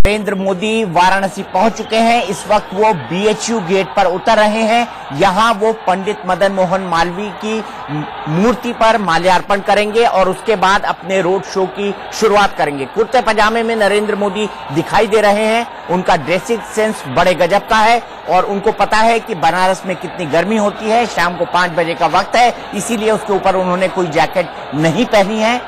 नरेंद्र मोदी वाराणसी पहुंच चुके हैं। इस वक्त वो बीएचयू गेट पर उतर रहे हैं। यहां वो पंडित मदन मोहन मालवीय की मूर्ति पर माल्यार्पण करेंगे और उसके बाद अपने रोड शो की शुरुआत करेंगे। कुर्ते पजामे में नरेंद्र मोदी दिखाई दे रहे हैं। उनका ड्रेसिंग सेंस बड़े गजब का है और उनको पता है कि बनारस में कितनी गर्मी होती है। शाम को 5 बजे का वक्त है, इसीलिए उसके ऊपर उन्होंने कोई जैकेट नहीं पहनी है।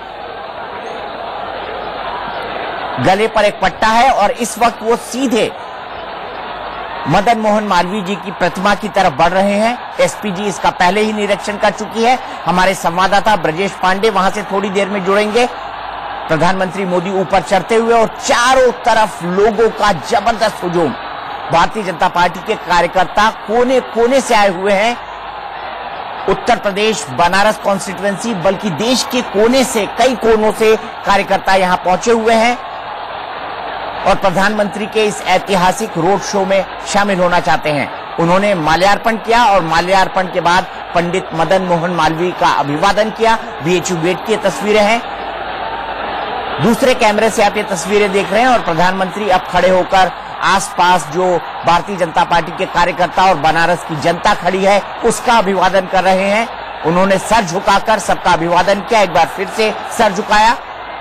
गले पर एक पट्टा है और इस वक्त वो सीधे मदन मोहन मालवीय जी की प्रतिमा की तरफ बढ़ रहे हैं। एसपीजी इसका पहले ही निरीक्षण कर चुकी है। हमारे संवाददाता ब्रजेश पांडे वहां से थोड़ी देर में जुड़ेंगे। प्रधानमंत्री मोदी ऊपर चढ़ते हुए और चारों तरफ लोगों का जबरदस्त हुजूम। भारतीय जनता पार्टी के कार्यकर्ता कोने कोने से आए हुए हैं। उत्तर प्रदेश बनारस कॉन्स्टिट्यूएंसी बल्कि देश के कोने से, कई कोनों से कार्यकर्ता यहां पहुंचे हुए हैं और प्रधानमंत्री के इस ऐतिहासिक रोड शो में शामिल होना चाहते हैं। उन्होंने माल्यार्पण किया और माल्यार्पण के बाद पंडित मदन मोहन मालवीय का अभिवादन किया। बीएचयू गेट की तस्वीरें हैं। दूसरे कैमरे से आप ये तस्वीरें देख रहे हैं और प्रधानमंत्री अब खड़े होकर आसपास जो भारतीय जनता पार्टी के कार्यकर्ता और बनारस की जनता खड़ी है उसका अभिवादन कर रहे हैं। उन्होंने सर झुकाकर सबका अभिवादन किया, एक बार फिर से सर झुकाया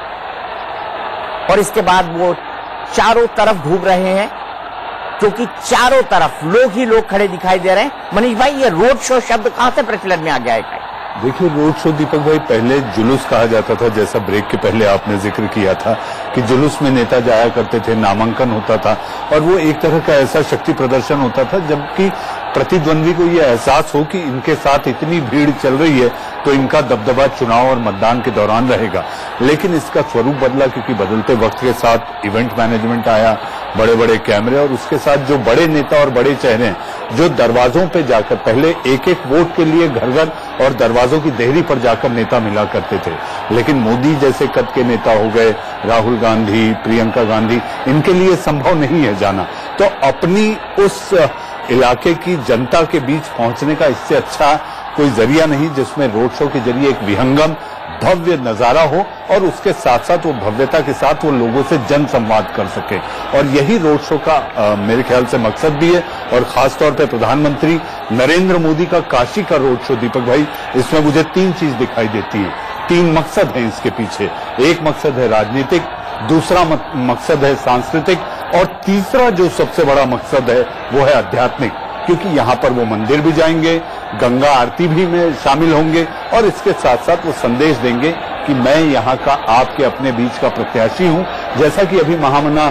और इसके बाद वो चारों तरफ घूम रहे हैं क्योंकि चारों तरफ लोग ही लोग खड़े दिखाई दे रहे हैं। मनीष भाई, ये रोड शो शब्द कहां से प्रचलन में आ गया है? देखिए, रोड शो दीपक भाई पहले जुलूस कहा जाता था, जैसा ब्रेक के पहले आपने जिक्र किया था कि जुलूस में नेता जाया करते थे, नामांकन होता था और वो एक तरह का ऐसा शक्ति प्रदर्शन होता था जबकि प्रतिद्वंदी को ये एहसास हो कि इनके साथ इतनी भीड़ चल रही है तो इनका दबदबा चुनाव और मतदान के दौरान रहेगा। लेकिन इसका स्वरूप बदला क्योंकि बदलते वक्त के साथ इवेंट मैनेजमेंट आया, बड़े बड़े कैमरे और उसके साथ जो बड़े नेता और बड़े चेहरे जो दरवाजों पे जाकर पहले एक एक वोट के लिए घर घर और दरवाजों की देहरी पर जाकर नेता मिला करते थे, लेकिन मोदी जैसे कद के नेता हो गए, राहुल गांधी, प्रियंका गांधी, इनके लिए संभव नहीं है जाना। तो अपनी उस इलाके की जनता के बीच पहुंचने का इससे अच्छा कोई जरिया नहीं जिसमें रोड शो के जरिए एक विहंगम भव्य नजारा हो और उसके साथ साथ वो भव्यता के साथ वो लोगों से जन संवाद कर सके। और यही रोड शो का मेरे ख्याल से मकसद भी है और खासतौर पर प्रधानमंत्री नरेंद्र मोदी का काशी का रोड शो दीपक भाई, इसमें मुझे 3 चीज दिखाई देती है। 3 मकसद हैं इसके पीछे। एक मकसद है राजनीतिक, दूसरा मकसद है सांस्कृतिक और तीसरा जो सबसे बड़ा मकसद है वो है आध्यात्मिक, क्योंकि यहाँ पर वो मंदिर भी जाएंगे, गंगा आरती भी में शामिल होंगे और इसके साथ साथ वो संदेश देंगे कि मैं यहाँ का आपके अपने बीच का प्रत्याशी हूँ। जैसा कि अभी महामना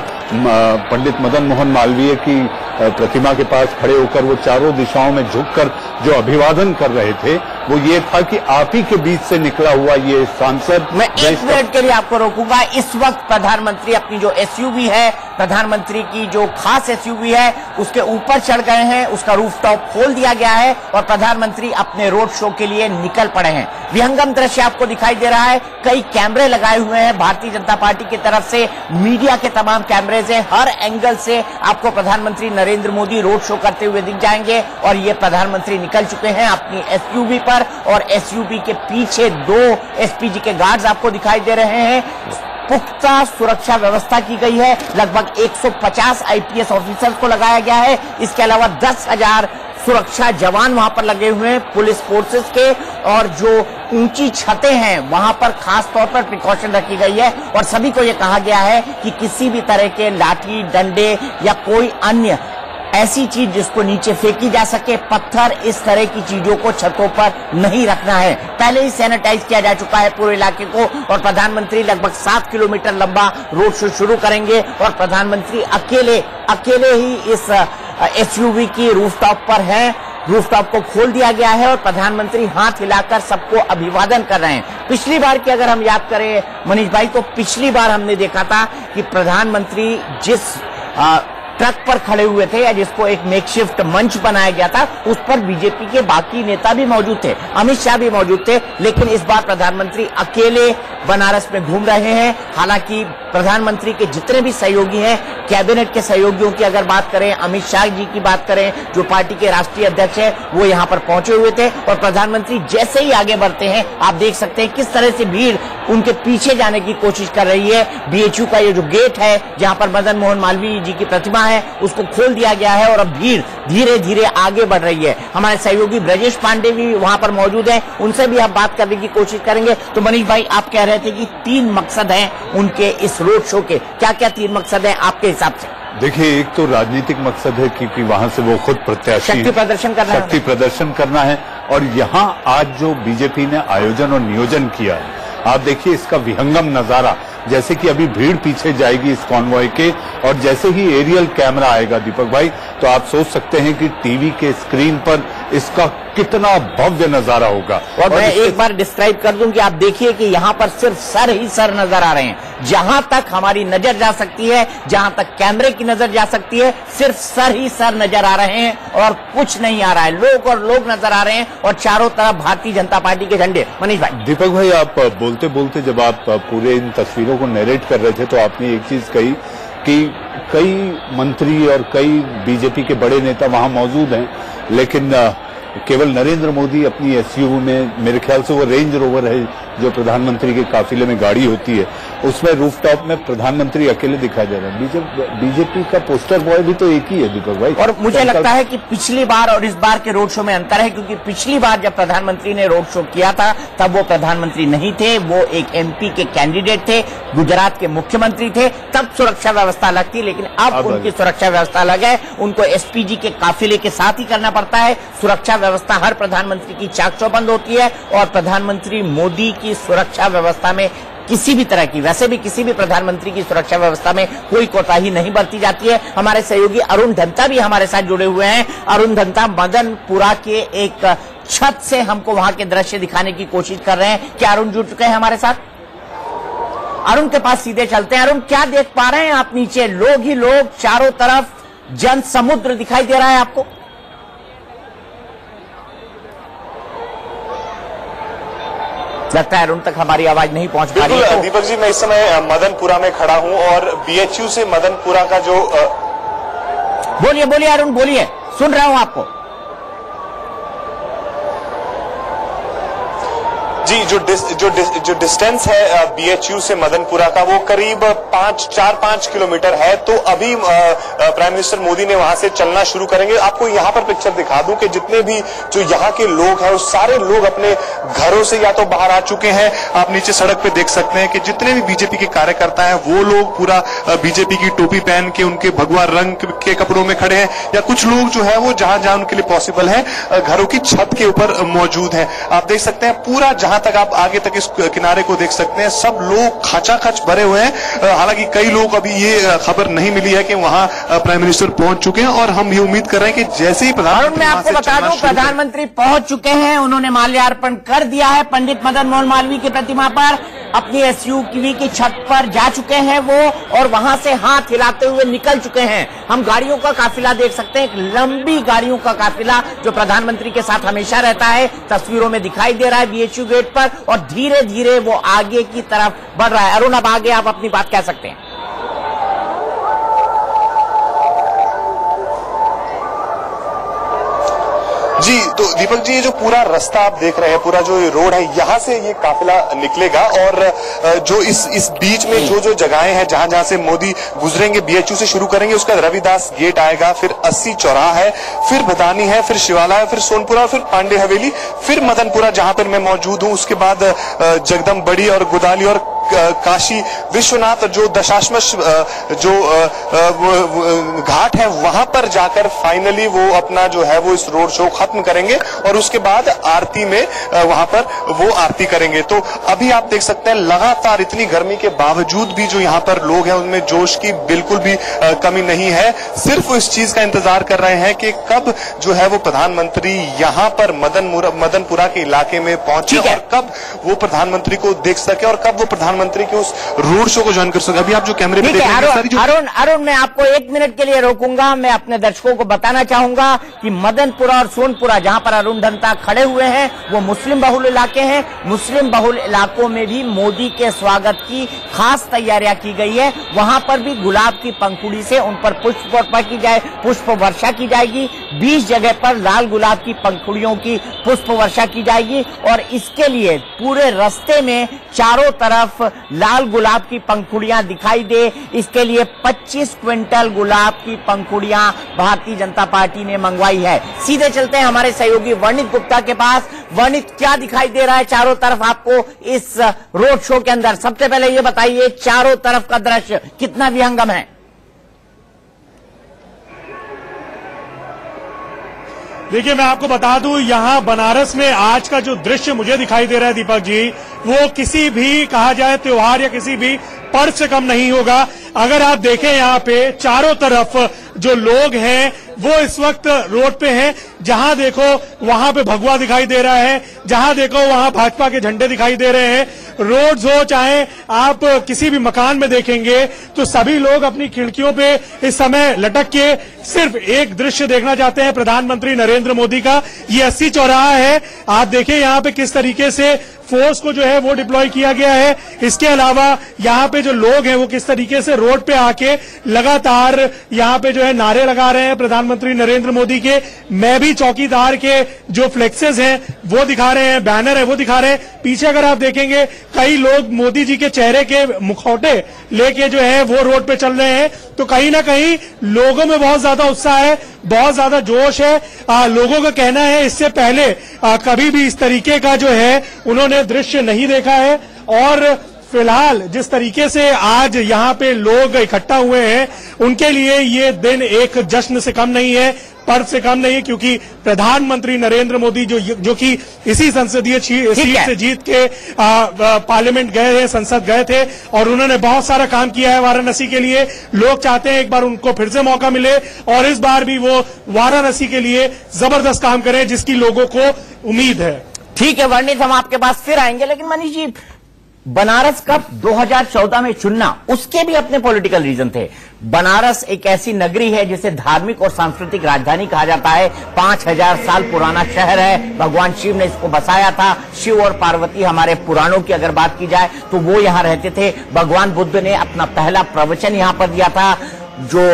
पंडित मदन मोहन मालवीय की प्रतिमा के पास खड़े होकर वो चारों दिशाओं में झुककर जो अभिवादन कर रहे थे वो ये था कि आप ही के बीच से निकला हुआ ये सांसद। मैं 1 मिनट के लिए आपको रोकूंगा। इस वक्त प्रधानमंत्री अपनी जो एसयूवी है, प्रधानमंत्री की जो खास एसयूवी है उसके ऊपर चढ़ गए हैं, उसका रूफटॉप खोल दिया गया है और प्रधानमंत्री अपने रोड शो के लिए निकल पड़े हैं। विहंगम दृश्य आपको दिखाई दे रहा है। कई कैमरे लगाए हुए हैं भारतीय जनता पार्टी की तरफ से, मीडिया के तमाम कैमरे से, हर एंगल से आपको प्रधानमंत्री नरेंद्र मोदी रोड शो करते हुए दिख जाएंगे और ये प्रधानमंत्री निकल चुके हैं अपनी एसयूवी पर और एसयूवी के पीछे 2 एसपीजी के गार्ड्स आपको दिखाई दे रहे हैं। पुख्ता सुरक्षा व्यवस्था की गई है। लगभग 150 आईपीएस ऑफिसर्स को लगाया गया है। इसके अलावा 10,000 सुरक्षा जवान वहां पर लगे हुए हैं पुलिस फोर्सेस के और जो ऊंची छतें हैं वहां पर खास तौर पर प्रिकॉशन रखी गई है और सभी को यह कहा गया है कि किसी भी तरह के लाठी डंडे या कोई अन्य ऐसी चीज जिसको नीचे फेंकी जा सके, पत्थर, इस तरह की चीजों को छतों पर नहीं रखना है। पहले ही सैनिटाइज किया जा चुका है पूरे इलाके को और प्रधानमंत्री लगभग 7 किलोमीटर लंबा रोड शो शुरू करेंगे और प्रधानमंत्री अकेले ही इस एसयूवी की रूफटॉप पर हैं। रूफटॉप को खोल दिया गया है और प्रधानमंत्री हाथ हिलाकर सबको अभिवादन कर रहे हैं। पिछली बार की अगर हम याद करें मनीष भाई, तो पिछली बार हमने देखा था कि प्रधानमंत्री जिस ट्रक पर खड़े हुए थे या जिसको एक मेकशिफ्ट मंच बनाया गया था उस पर बीजेपी के बाकी नेता भी मौजूद थे, अमित शाह भी मौजूद थे, लेकिन इस बार प्रधानमंत्री अकेले बनारस में घूम रहे हैं। हालांकि प्रधानमंत्री के जितने भी सहयोगी हैं कैबिनेट के सहयोगियों की अगर बात करें, अमित शाह जी की बात करें, जो पार्टी के राष्ट्रीय अध्यक्ष है, वो यहाँ पर पहुंचे हुए थे। और प्रधानमंत्री जैसे ही आगे बढ़ते हैं, आप देख सकते हैं किस तरह से भीड़ उनके पीछे जाने की कोशिश कर रही है। बीएचयू का ये जो गेट है, जहां पर मदन मोहन मालवीय जी की प्रतिमा है, उसको खोल दिया गया है और अब भीड़ धीरे धीरे आगे बढ़ रही है। हमारे सहयोगी ब्रजेश पांडे भी वहां पर मौजूद हैं, उनसे भी आप बात करने की कोशिश करेंगे। तो मनीष भाई, आप कह रहे थे कि 3 मकसद हैं उनके इस रोड शो के, क्या क्या 3 मकसद हैं आपके हिसाब से? देखिए, एक तो राजनीतिक मकसद है क्योंकि वहां से वो खुद प्रत्याशी शक्ति प्रदर्शन करना है, शक्ति प्रदर्शन करना है। और यहाँ आज जो बीजेपी ने आयोजन और नियोजन किया है, आप देखिए इसका विहंगम नजारा, जैसे कि अभी भीड़ पीछे जाएगी इस कॉन्वॉय के, और जैसे ही एरियल कैमरा आएगा दीपक भाई, तो आप सोच सकते हैं कि टीवी के स्क्रीन पर इसका कितना भव्य नजारा होगा। और मैं एक बार डिस्क्राइब कर दूं कि आप देखिए कि यहाँ पर सिर्फ सर ही सर नजर आ रहे हैं। जहां तक हमारी नजर जा सकती है, जहां तक कैमरे की नजर जा सकती है, सिर्फ सर ही सर नजर आ रहे हैं और कुछ नहीं आ रहा है। लोग और लोग नजर आ रहे हैं और चारों तरफ भारतीय जनता पार्टी के झंडे। मनीष भाई, दीपक भाई, आप बोलते बोलते जब आप पूरे इन तस्वीरों को नरेट कर रहे थे, तो आपने एक चीज कही कि कई मंत्री और कई बीजेपी के बड़े नेता वहां मौजूद हैं, लेकिन केवल नरेंद्र मोदी अपनी एसयूवी में, मेरे ख्याल से वो रेंज रोवर है जो प्रधानमंत्री के काफिले में गाड़ी होती है, उसमें रूफटॉप में प्रधानमंत्री अकेले दिखाई दे रहे हैं। बीजेपी का पोस्टर बॉय भी तो एक ही है दीपक भाई। और मुझे लगता है कि पिछली बार और इस बार के रोड शो में अंतर है, क्योंकि पिछली बार जब प्रधानमंत्री ने रोड शो किया था तब वो प्रधानमंत्री नहीं थे, वो एक एमपी के कैंडिडेट थे, गुजरात के मुख्यमंत्री थे, तब सुरक्षा व्यवस्था अलग थी। लेकिन अब उनकी सुरक्षा व्यवस्था अलग है, उनको एसपीजी के काफिले के साथ ही करना पड़ता है। सुरक्षा व्यवस्था हर प्रधानमंत्री की चाक चौबंद होती है और प्रधानमंत्री मोदी की सुरक्षा व्यवस्था में किसी भी तरह की, वैसे भी किसी भी प्रधानमंत्री की सुरक्षा व्यवस्था में कोई कोताही नहीं बरती जाती है। हमारे सहयोगी अरुण धंता भी हमारे साथ जुड़े हुए हैं। अरुण धंता, मदनपुरा के एक छत से हमको वहां के दृश्य दिखाने की कोशिश कर रहे हैं। क्या अरुण जुड़ चुके हैं हमारे साथ? अरुण के पास सीधे चलते हैं। अरुण, क्या देख पा रहे हैं आप? नीचे लोग ही लोग, चारों तरफ जन समुद्र दिखाई दे रहा है आपको? लगता है अरुण तक हमारी आवाज नहीं पहुंच पा रही है। दीपक जी, मैं इस समय मदनपुरा में खड़ा हूं और बीएचयू से मदनपुरा का जो बोलिए बोलिए अरुण, बोलिए, सुन रहा हूं आपको। जी, जो डिस्टेंस है बीएचयू से मदनपुरा का, वो करीब 4-5 किलोमीटर है। तो अभी प्राइम मिनिस्टर मोदी ने वहां से चलना शुरू करेंगे। आपको यहाँ पर पिक्चर दिखा दूं कि जितने भी जो यहाँ के लोग हैं, वो सारे लोग अपने घरों से या तो बाहर आ चुके हैं। आप नीचे सड़क पे देख सकते हैं कि जितने भी बीजेपी के कार्यकर्ता हैं, वो लोग पूरा बीजेपी की टोपी पहन के, उनके भगवा रंग के कपड़ों में खड़े हैं, या कुछ लोग जो है वो जहां जहां उनके लिए पॉसिबल है घरों की छत के ऊपर मौजूद है। आप देख सकते हैं पूरा, जहां तक आप आगे तक इस किनारे को देख सकते हैं, सब लोग खचाखच भरे हुए हैं। हालांकि कई लोग, अभी ये खबर नहीं मिली है कि वहां प्राइम मिनिस्टर पहुंच चुके हैं, और हम ये उम्मीद कर रहे हैं कि जैसे ही प्रधानमंत्री, मैं आपको बता दूं, प्रधानमंत्री पहुंच चुके हैं। उन्होंने माल्यार्पण कर दिया है पंडित मदन मोहन मालवीय की प्रतिमा पर। अपनी एसयूवी की छत पर जा चुके हैं वो, और वहां से हाथ हिलाते हुए निकल चुके हैं। हम गाड़ियों का काफिला देख सकते हैं, एक लंबी गाड़ियों का काफिला जो प्रधानमंत्री के साथ हमेशा रहता है, तस्वीरों में दिखाई दे रहा है बीएचयू गेट पर, और धीरे धीरे वो आगे की तरफ बढ़ रहा है। अरुण, अब आगे आप अपनी बात कह सकते हैं। जी, तो दीपक जी, ये जो पूरा रास्ता आप देख रहे हैं, पूरा जो ये रोड है, यहाँ से ये काफिला निकलेगा, और जो इस बीच में जो जगहें हैं जहां जहां से मोदी गुजरेंगे, बीएचयू से शुरू करेंगे, उसका रविदास गेट आएगा, फिर 80 चौराहा है, फिर भदानी है, फिर शिवाला है, फिर सोनपुरा, फिर पांडे हवेली, फिर मदनपुरा जहां पर मैं मौजूद हूं, उसके बाद जगदम्बड़ी और गुदाली और काशी विश्वनाथ, जो दशाश्वमेध जो घाट है, वहां पर जाकर फाइनली वो अपना जो है वो इस रोड शो खत्म करेंगे, और उसके बाद आरती में वहां पर वो आरती करेंगे। तो अभी आप देख सकते हैं लगातार इतनी गर्मी के बावजूद भी जो यहाँ पर लोग हैं, उनमें जोश की बिल्कुल भी कमी नहीं है। सिर्फ इस चीज का इंतजार कर रहे हैं कि कब जो है वो प्रधानमंत्री यहाँ पर मदनपुरा के इलाके में पहुंचे, और कब वो प्रधानमंत्री को देख सके, और कब वो प्रधानमंत्री प्रधानमंत्री के उस रोड शो को ज्वाइन कर सके। अभी आप जो कैमरे पे देख रहे हैं अरुण, मैं आपको 1 मिनट के लिए रोकूंगा। मैं अपने दर्शकों को बताना चाहूंगा कि मदनपुरा और सोनपुरा जहां पर अरुण धनता खड़े हुए हैं वो मुस्लिम बहुल इलाके हैं। मुस्लिम बहुल इलाकों में भी मोदी के स्वागत की खास तैयारियां की गई है। वहां पर भी गुलाब की पंखुड़ी से उन पर पुष्प वर्षा की जाएगी। 20 जगह पर लाल गुलाब की पंखुड़ियों की पुष्प वर्षा की जाएगी और इसके लिए पूरे रास्ते में चारों तरफ लाल गुलाब की पंखुड़ियां दिखाई दे, इसके लिए 25 क्विंटल गुलाब की पंखुड़ियां भारतीय जनता पार्टी ने मंगवाई है। सीधे चलते हैं हमारे सहयोगी वर्णित गुप्ता के पास। वर्णित, क्या दिखाई दे रहा है चारों तरफ आपको इस रोड शो के अंदर? सबसे पहले ये बताइए, चारों तरफ का दृश्य कितना विहंगम है? देखिए, मैं आपको बता दूं, यहाँ बनारस में आज का जो दृश्य मुझे दिखाई दे रहा है दीपक जी, वो किसी भी कहा जाए त्योहार या किसी भी पर्व से कम नहीं होगा। अगर आप देखें यहाँ पे चारों तरफ जो लोग हैं वो इस वक्त रोड पे हैं। जहां देखो वहां पे भगवा दिखाई दे रहा है, जहां देखो वहां भाजपा के झंडे दिखाई दे रहे हैं। रोड हो चाहे आप किसी भी मकान में देखेंगे तो सभी लोग अपनी खिड़कियों पे इस समय लटक के सिर्फ एक दृश्य देखना चाहते हैं, प्रधानमंत्री नरेंद्र मोदी का। ये 80 चौराहा है, आप देखें यहाँ पे किस तरीके से फोर्स को जो है वो डिप्लॉय किया गया है। इसके अलावा यहाँ पे जो लोग हैं वो किस तरीके से रोड पे आके लगातार यहाँ पे जो है नारे लगा रहे हैं प्रधानमंत्री नरेंद्र मोदी के। मैं भी चौकीदार के जो फ्लेक्सेस हैं वो दिखा रहे हैं, बैनर है वो दिखा रहे हैं। पीछे अगर आप देखेंगे कई लोग मोदी जी के चेहरे के मुखौटे लेके जो है वो रोड पे चल रहे हैं। तो कहीं ना कहीं लोगों में बहुत ज्यादा उत्साह है, बहुत ज्यादा जोश है। लोगों का कहना है इससे पहले कभी भी इस तरीके का जो है उन्होंने दृश्य नहीं देखा है। और फिलहाल जिस तरीके से आज यहाँ पे लोग इकट्ठा हुए हैं उनके लिए ये दिन एक जश्न से कम नहीं है, पर्व से कम नहीं है, क्योंकि प्रधानमंत्री नरेंद्र मोदी जो कि इसी संसदीय सीट से जीत के पार्लियामेंट गए हैं, संसद गए थे और उन्होंने बहुत सारा काम किया है वाराणसी के लिए। लोग चाहते हैं एक बार उनको फिर से मौका मिले और इस बार भी वो वाराणसी के लिए जबरदस्त काम करें, जिसकी लोगों को उम्मीद है। ठीक है वर्णित, हम आपके पास फिर आएंगे, लेकिन मनीष जी, बनारस कब 2014 में चुनना, उसके भी अपने पॉलिटिकल रीजन थे। बनारस एक ऐसी नगरी है जिसे धार्मिक और सांस्कृतिक राजधानी कहा जाता है। 5000 साल पुराना शहर है, भगवान शिव ने इसको बसाया था। शिव और पार्वती, हमारे पुराणों की अगर बात की जाए तो वो यहां रहते थे। भगवान बुद्ध ने अपना पहला प्रवचन यहां पर दिया था। जो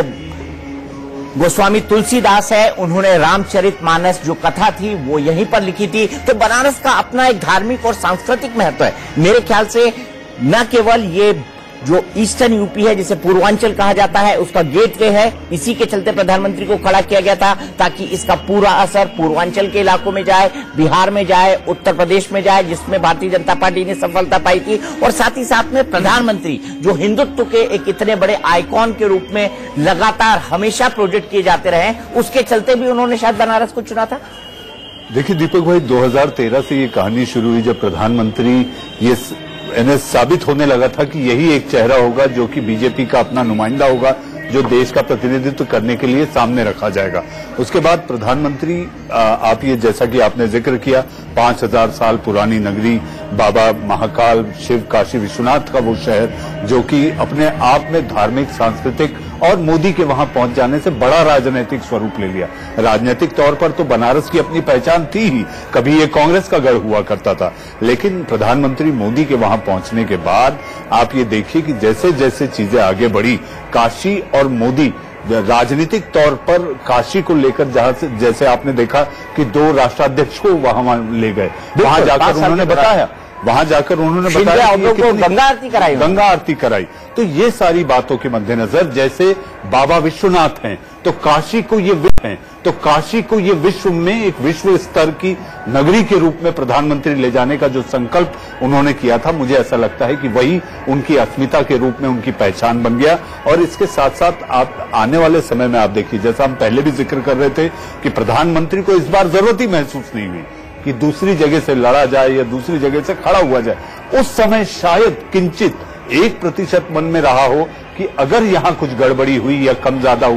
गोस्वामी तुलसीदास है, उन्होंने रामचरितमानस जो कथा थी वो यहीं पर लिखी थी। तो बनारस का अपना एक धार्मिक और सांस्कृतिक महत्व है। मेरे ख्याल से न केवल ये जो ईस्टर्न यूपी है, जिसे पूर्वांचल कहा जाता है, उसका गेटवे है। इसी के चलते प्रधानमंत्री को खड़ा किया गया था ताकि इसका पूरा असर पूर्वांचल के इलाकों में जाए, बिहार में जाए, उत्तर प्रदेश में जाए, जिसमें भारतीय जनता पार्टी ने सफलता पाई थी। और साथ ही साथ में प्रधानमंत्री जो हिंदुत्व के एक इतने बड़े आइकॉन के रूप में लगातार हमेशा प्रोजेक्ट किए जाते रहे, उसके चलते भी उन्होंने शायद बनारस को चुना था। देखिए दीपक भाई, 2013 से ये कहानी शुरू हुई जब प्रधानमंत्री ये साबित होने लगा था कि यही एक चेहरा होगा जो कि बीजेपी का अपना नुमाइंदा होगा, जो देश का प्रतिनिधित्व करने के लिए सामने रखा जाएगा। उसके बाद प्रधानमंत्री, आप ये जैसा कि आपने जिक्र किया, 5000 साल पुरानी नगरी, बाबा महाकाल, शिव काशी विश्वनाथ का वो शहर जो कि अपने आप में धार्मिक, सांस्कृतिक और मोदी के वहां पहुंच जाने से बड़ा राजनीतिक स्वरूप ले लिया। राजनीतिक तौर पर तो बनारस की अपनी पहचान थी ही, कभी ये कांग्रेस का गढ़ हुआ करता था, लेकिन प्रधानमंत्री मोदी के वहां पहुंचने के बाद आप ये देखिए कि जैसे जैसे चीजें आगे बढ़ी, काशी और मोदी राजनीतिक तौर पर काशी को लेकर जैसे आपने देखा कि 2 राष्ट्राध्यक्ष को वहां ले गए, वहां जाकर उन्होंने बताया गंगा आरती कराई। तो ये सारी बातों के मद्देनजर जैसे बाबा विश्वनाथ हैं तो काशी को ये विश्व है, तो काशी को ये विश्व में एक विश्व स्तर की नगरी के रूप में प्रधानमंत्री ले जाने का जो संकल्प उन्होंने किया था, मुझे ऐसा लगता है कि वही उनकी अस्मिता के रूप में उनकी पहचान बन गया। और इसके साथ साथ आप आने वाले समय में आप देखिए, जैसा हम पहले भी जिक्र कर रहे थे कि प्रधानमंत्री को इस बार जरूरत ही महसूस नहीं हुई कि दूसरी जगह से लड़ा जाए या दूसरी जगह से खड़ा हुआ जाए। उस समय शायद किंचित 1% मन में रहा हो कि अगर यहां कुछ गड़बड़ी हुई या कम ज्यादा हुआ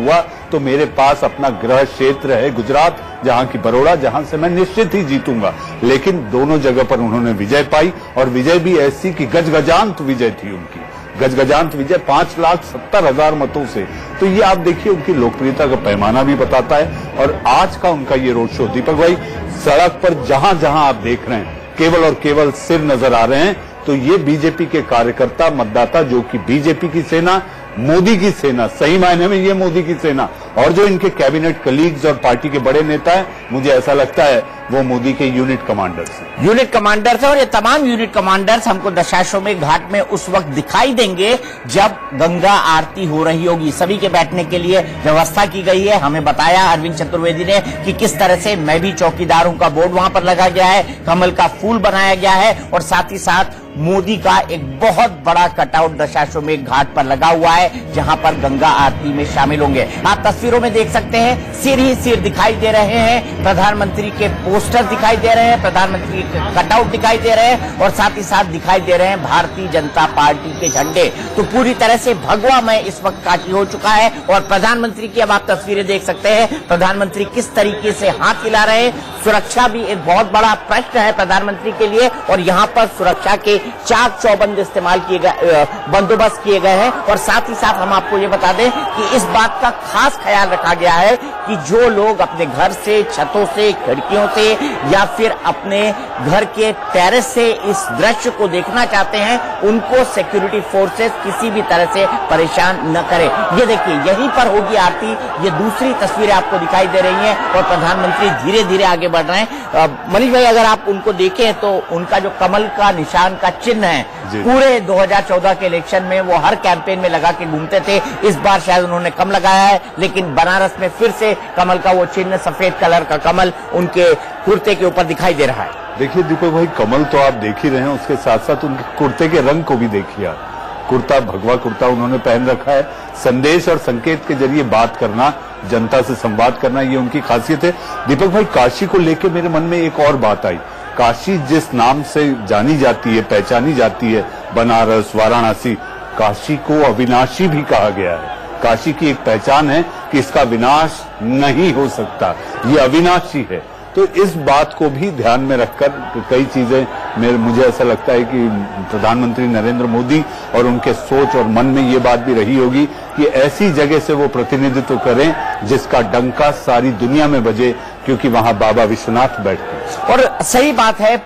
तो मेरे पास अपना गृह क्षेत्र है गुजरात, जहां की बड़ौदा, जहां से मैं निश्चित ही जीतूंगा। लेकिन दोनों जगह पर उन्होंने विजय पाई, और विजय भी ऐसी कि गजगजांत विजय थी उनकी, गजगजांत विजय 5,70,000 मतों से। तो ये आप देखिए उनकी लोकप्रियता का पैमाना भी बताता है। और आज का उनका ये रोड शो, दीपक भाई, सड़क पर जहां जहां आप देख रहे हैं केवल और केवल सिर नजर आ रहे हैं, तो ये बीजेपी के कार्यकर्ता, मतदाता, जो कि बीजेपी की सेना, मोदी की सेना, सही मायने में ये मोदी की सेना, और जो इनके कैबिनेट कलीग्स और पार्टी के बड़े नेता हैं, मुझे ऐसा लगता है वो मोदी के यूनिट कमांडर्स हैं। यूनिट कमांडर्स हैं, और ये तमाम यूनिट कमांडर्स हमको दशाश्वमेध घाट में उस वक्त दिखाई देंगे जब गंगा आरती हो रही होगी। सभी के बैठने के लिए व्यवस्था की गई है। हमें बताया अरविंद चतुर्वेदी ने कि किस तरह से मैं भी चौकीदार हूं का बोर्ड वहां पर लगा गया है, कमल का फूल बनाया गया है, और साथ ही साथ मोदी का एक बहुत बड़ा कटआउट दशाश्वमेध घाट पर लगा हुआ है, जहां पर गंगा आरती में शामिल होंगे। आप तस्वीरों में देख सकते हैं, सिर ही सिर दिखाई दे रहे हैं, प्रधानमंत्री के पोस्टर दिखाई दे रहे हैं, प्रधानमंत्री के कटआउट दिखाई दे रहे हैं, और साथ ही साथ दिखाई दे रहे हैं भारतीय जनता पार्टी के झंडे। तो पूरी तरह से भगवामय इस वक्त काशी हो चुका है। और प्रधानमंत्री की अब आप तस्वीरें देख सकते हैं, प्रधानमंत्री किस तरीके से हाथ हिला रहे हैं। सुरक्षा भी एक बहुत बड़ा प्रश्न है प्रधानमंत्री के लिए, और यहाँ पर सुरक्षा के चाक चौबंद इस्तेमाल किए गए, बंदोबस्त किए गए हैं। और साथ ही साथ हम आपको ये बता दें कि इस बात का खास ख्याल रखा गया है कि जो लोग अपने घर से, छतों से, खिड़कियों से, या फिर अपने घर के टेरेस से इस दृश्य को देखना चाहते हैं, उनको सिक्योरिटी फोर्सेस किसी भी तरह से परेशान न करें। ये देखिए, यहीं पर होगी आरती। ये दूसरी तस्वीरें आपको दिखाई दे रही हैं, और प्रधानमंत्री धीरे धीरे आगे बढ़ रहे हैं। मनीष भाई, अगर आप उनको देखें तो उनका जो कमल का निशान का चिन्ह है, पूरे 2014 के इलेक्शन में वो हर कैंपेन में लगा के घूमते थे। इस बार शायद उन्होंने कम लगाया है, लेकिन बनारस में फिर से कमल का वो चिन्ह, सफेद कलर का कमल उनके कुर्ते के ऊपर दिखाई दे रहा है। देखिए दीपक भाई, कमल तो आप देख ही रहे हैं, उसके साथ साथ उनके कुर्ते के रंग को भी देखिए आप। कुर्ता, भगवा कुर्ता उन्होंने पहन रखा है। संदेश और संकेत के जरिए बात करना, जनता से संवाद करना, ये उनकी खासियत है। दीपक भाई, काशी को लेकर मेरे मन में एक और बात आई। काशी जिस नाम से जानी जाती है, पहचानी जाती है, बनारस, वाराणसी, काशी को अविनाशी भी कहा गया है। काशी की एक पहचान है कि इसका विनाश नहीं हो सकता, ये अविनाशी है। तो इस बात को भी ध्यान में रखकर कई चीजें, मुझे ऐसा लगता है कि प्रधानमंत्री नरेंद्र मोदी और उनके सोच और मन में ये बात भी रही होगी कि ऐसी जगह से वो प्रतिनिधित्व करें जिसका डंका सारी दुनिया में बजे, क्योंकि वहां बाबा विश्वनाथ बैठते हैं। और सही बात है,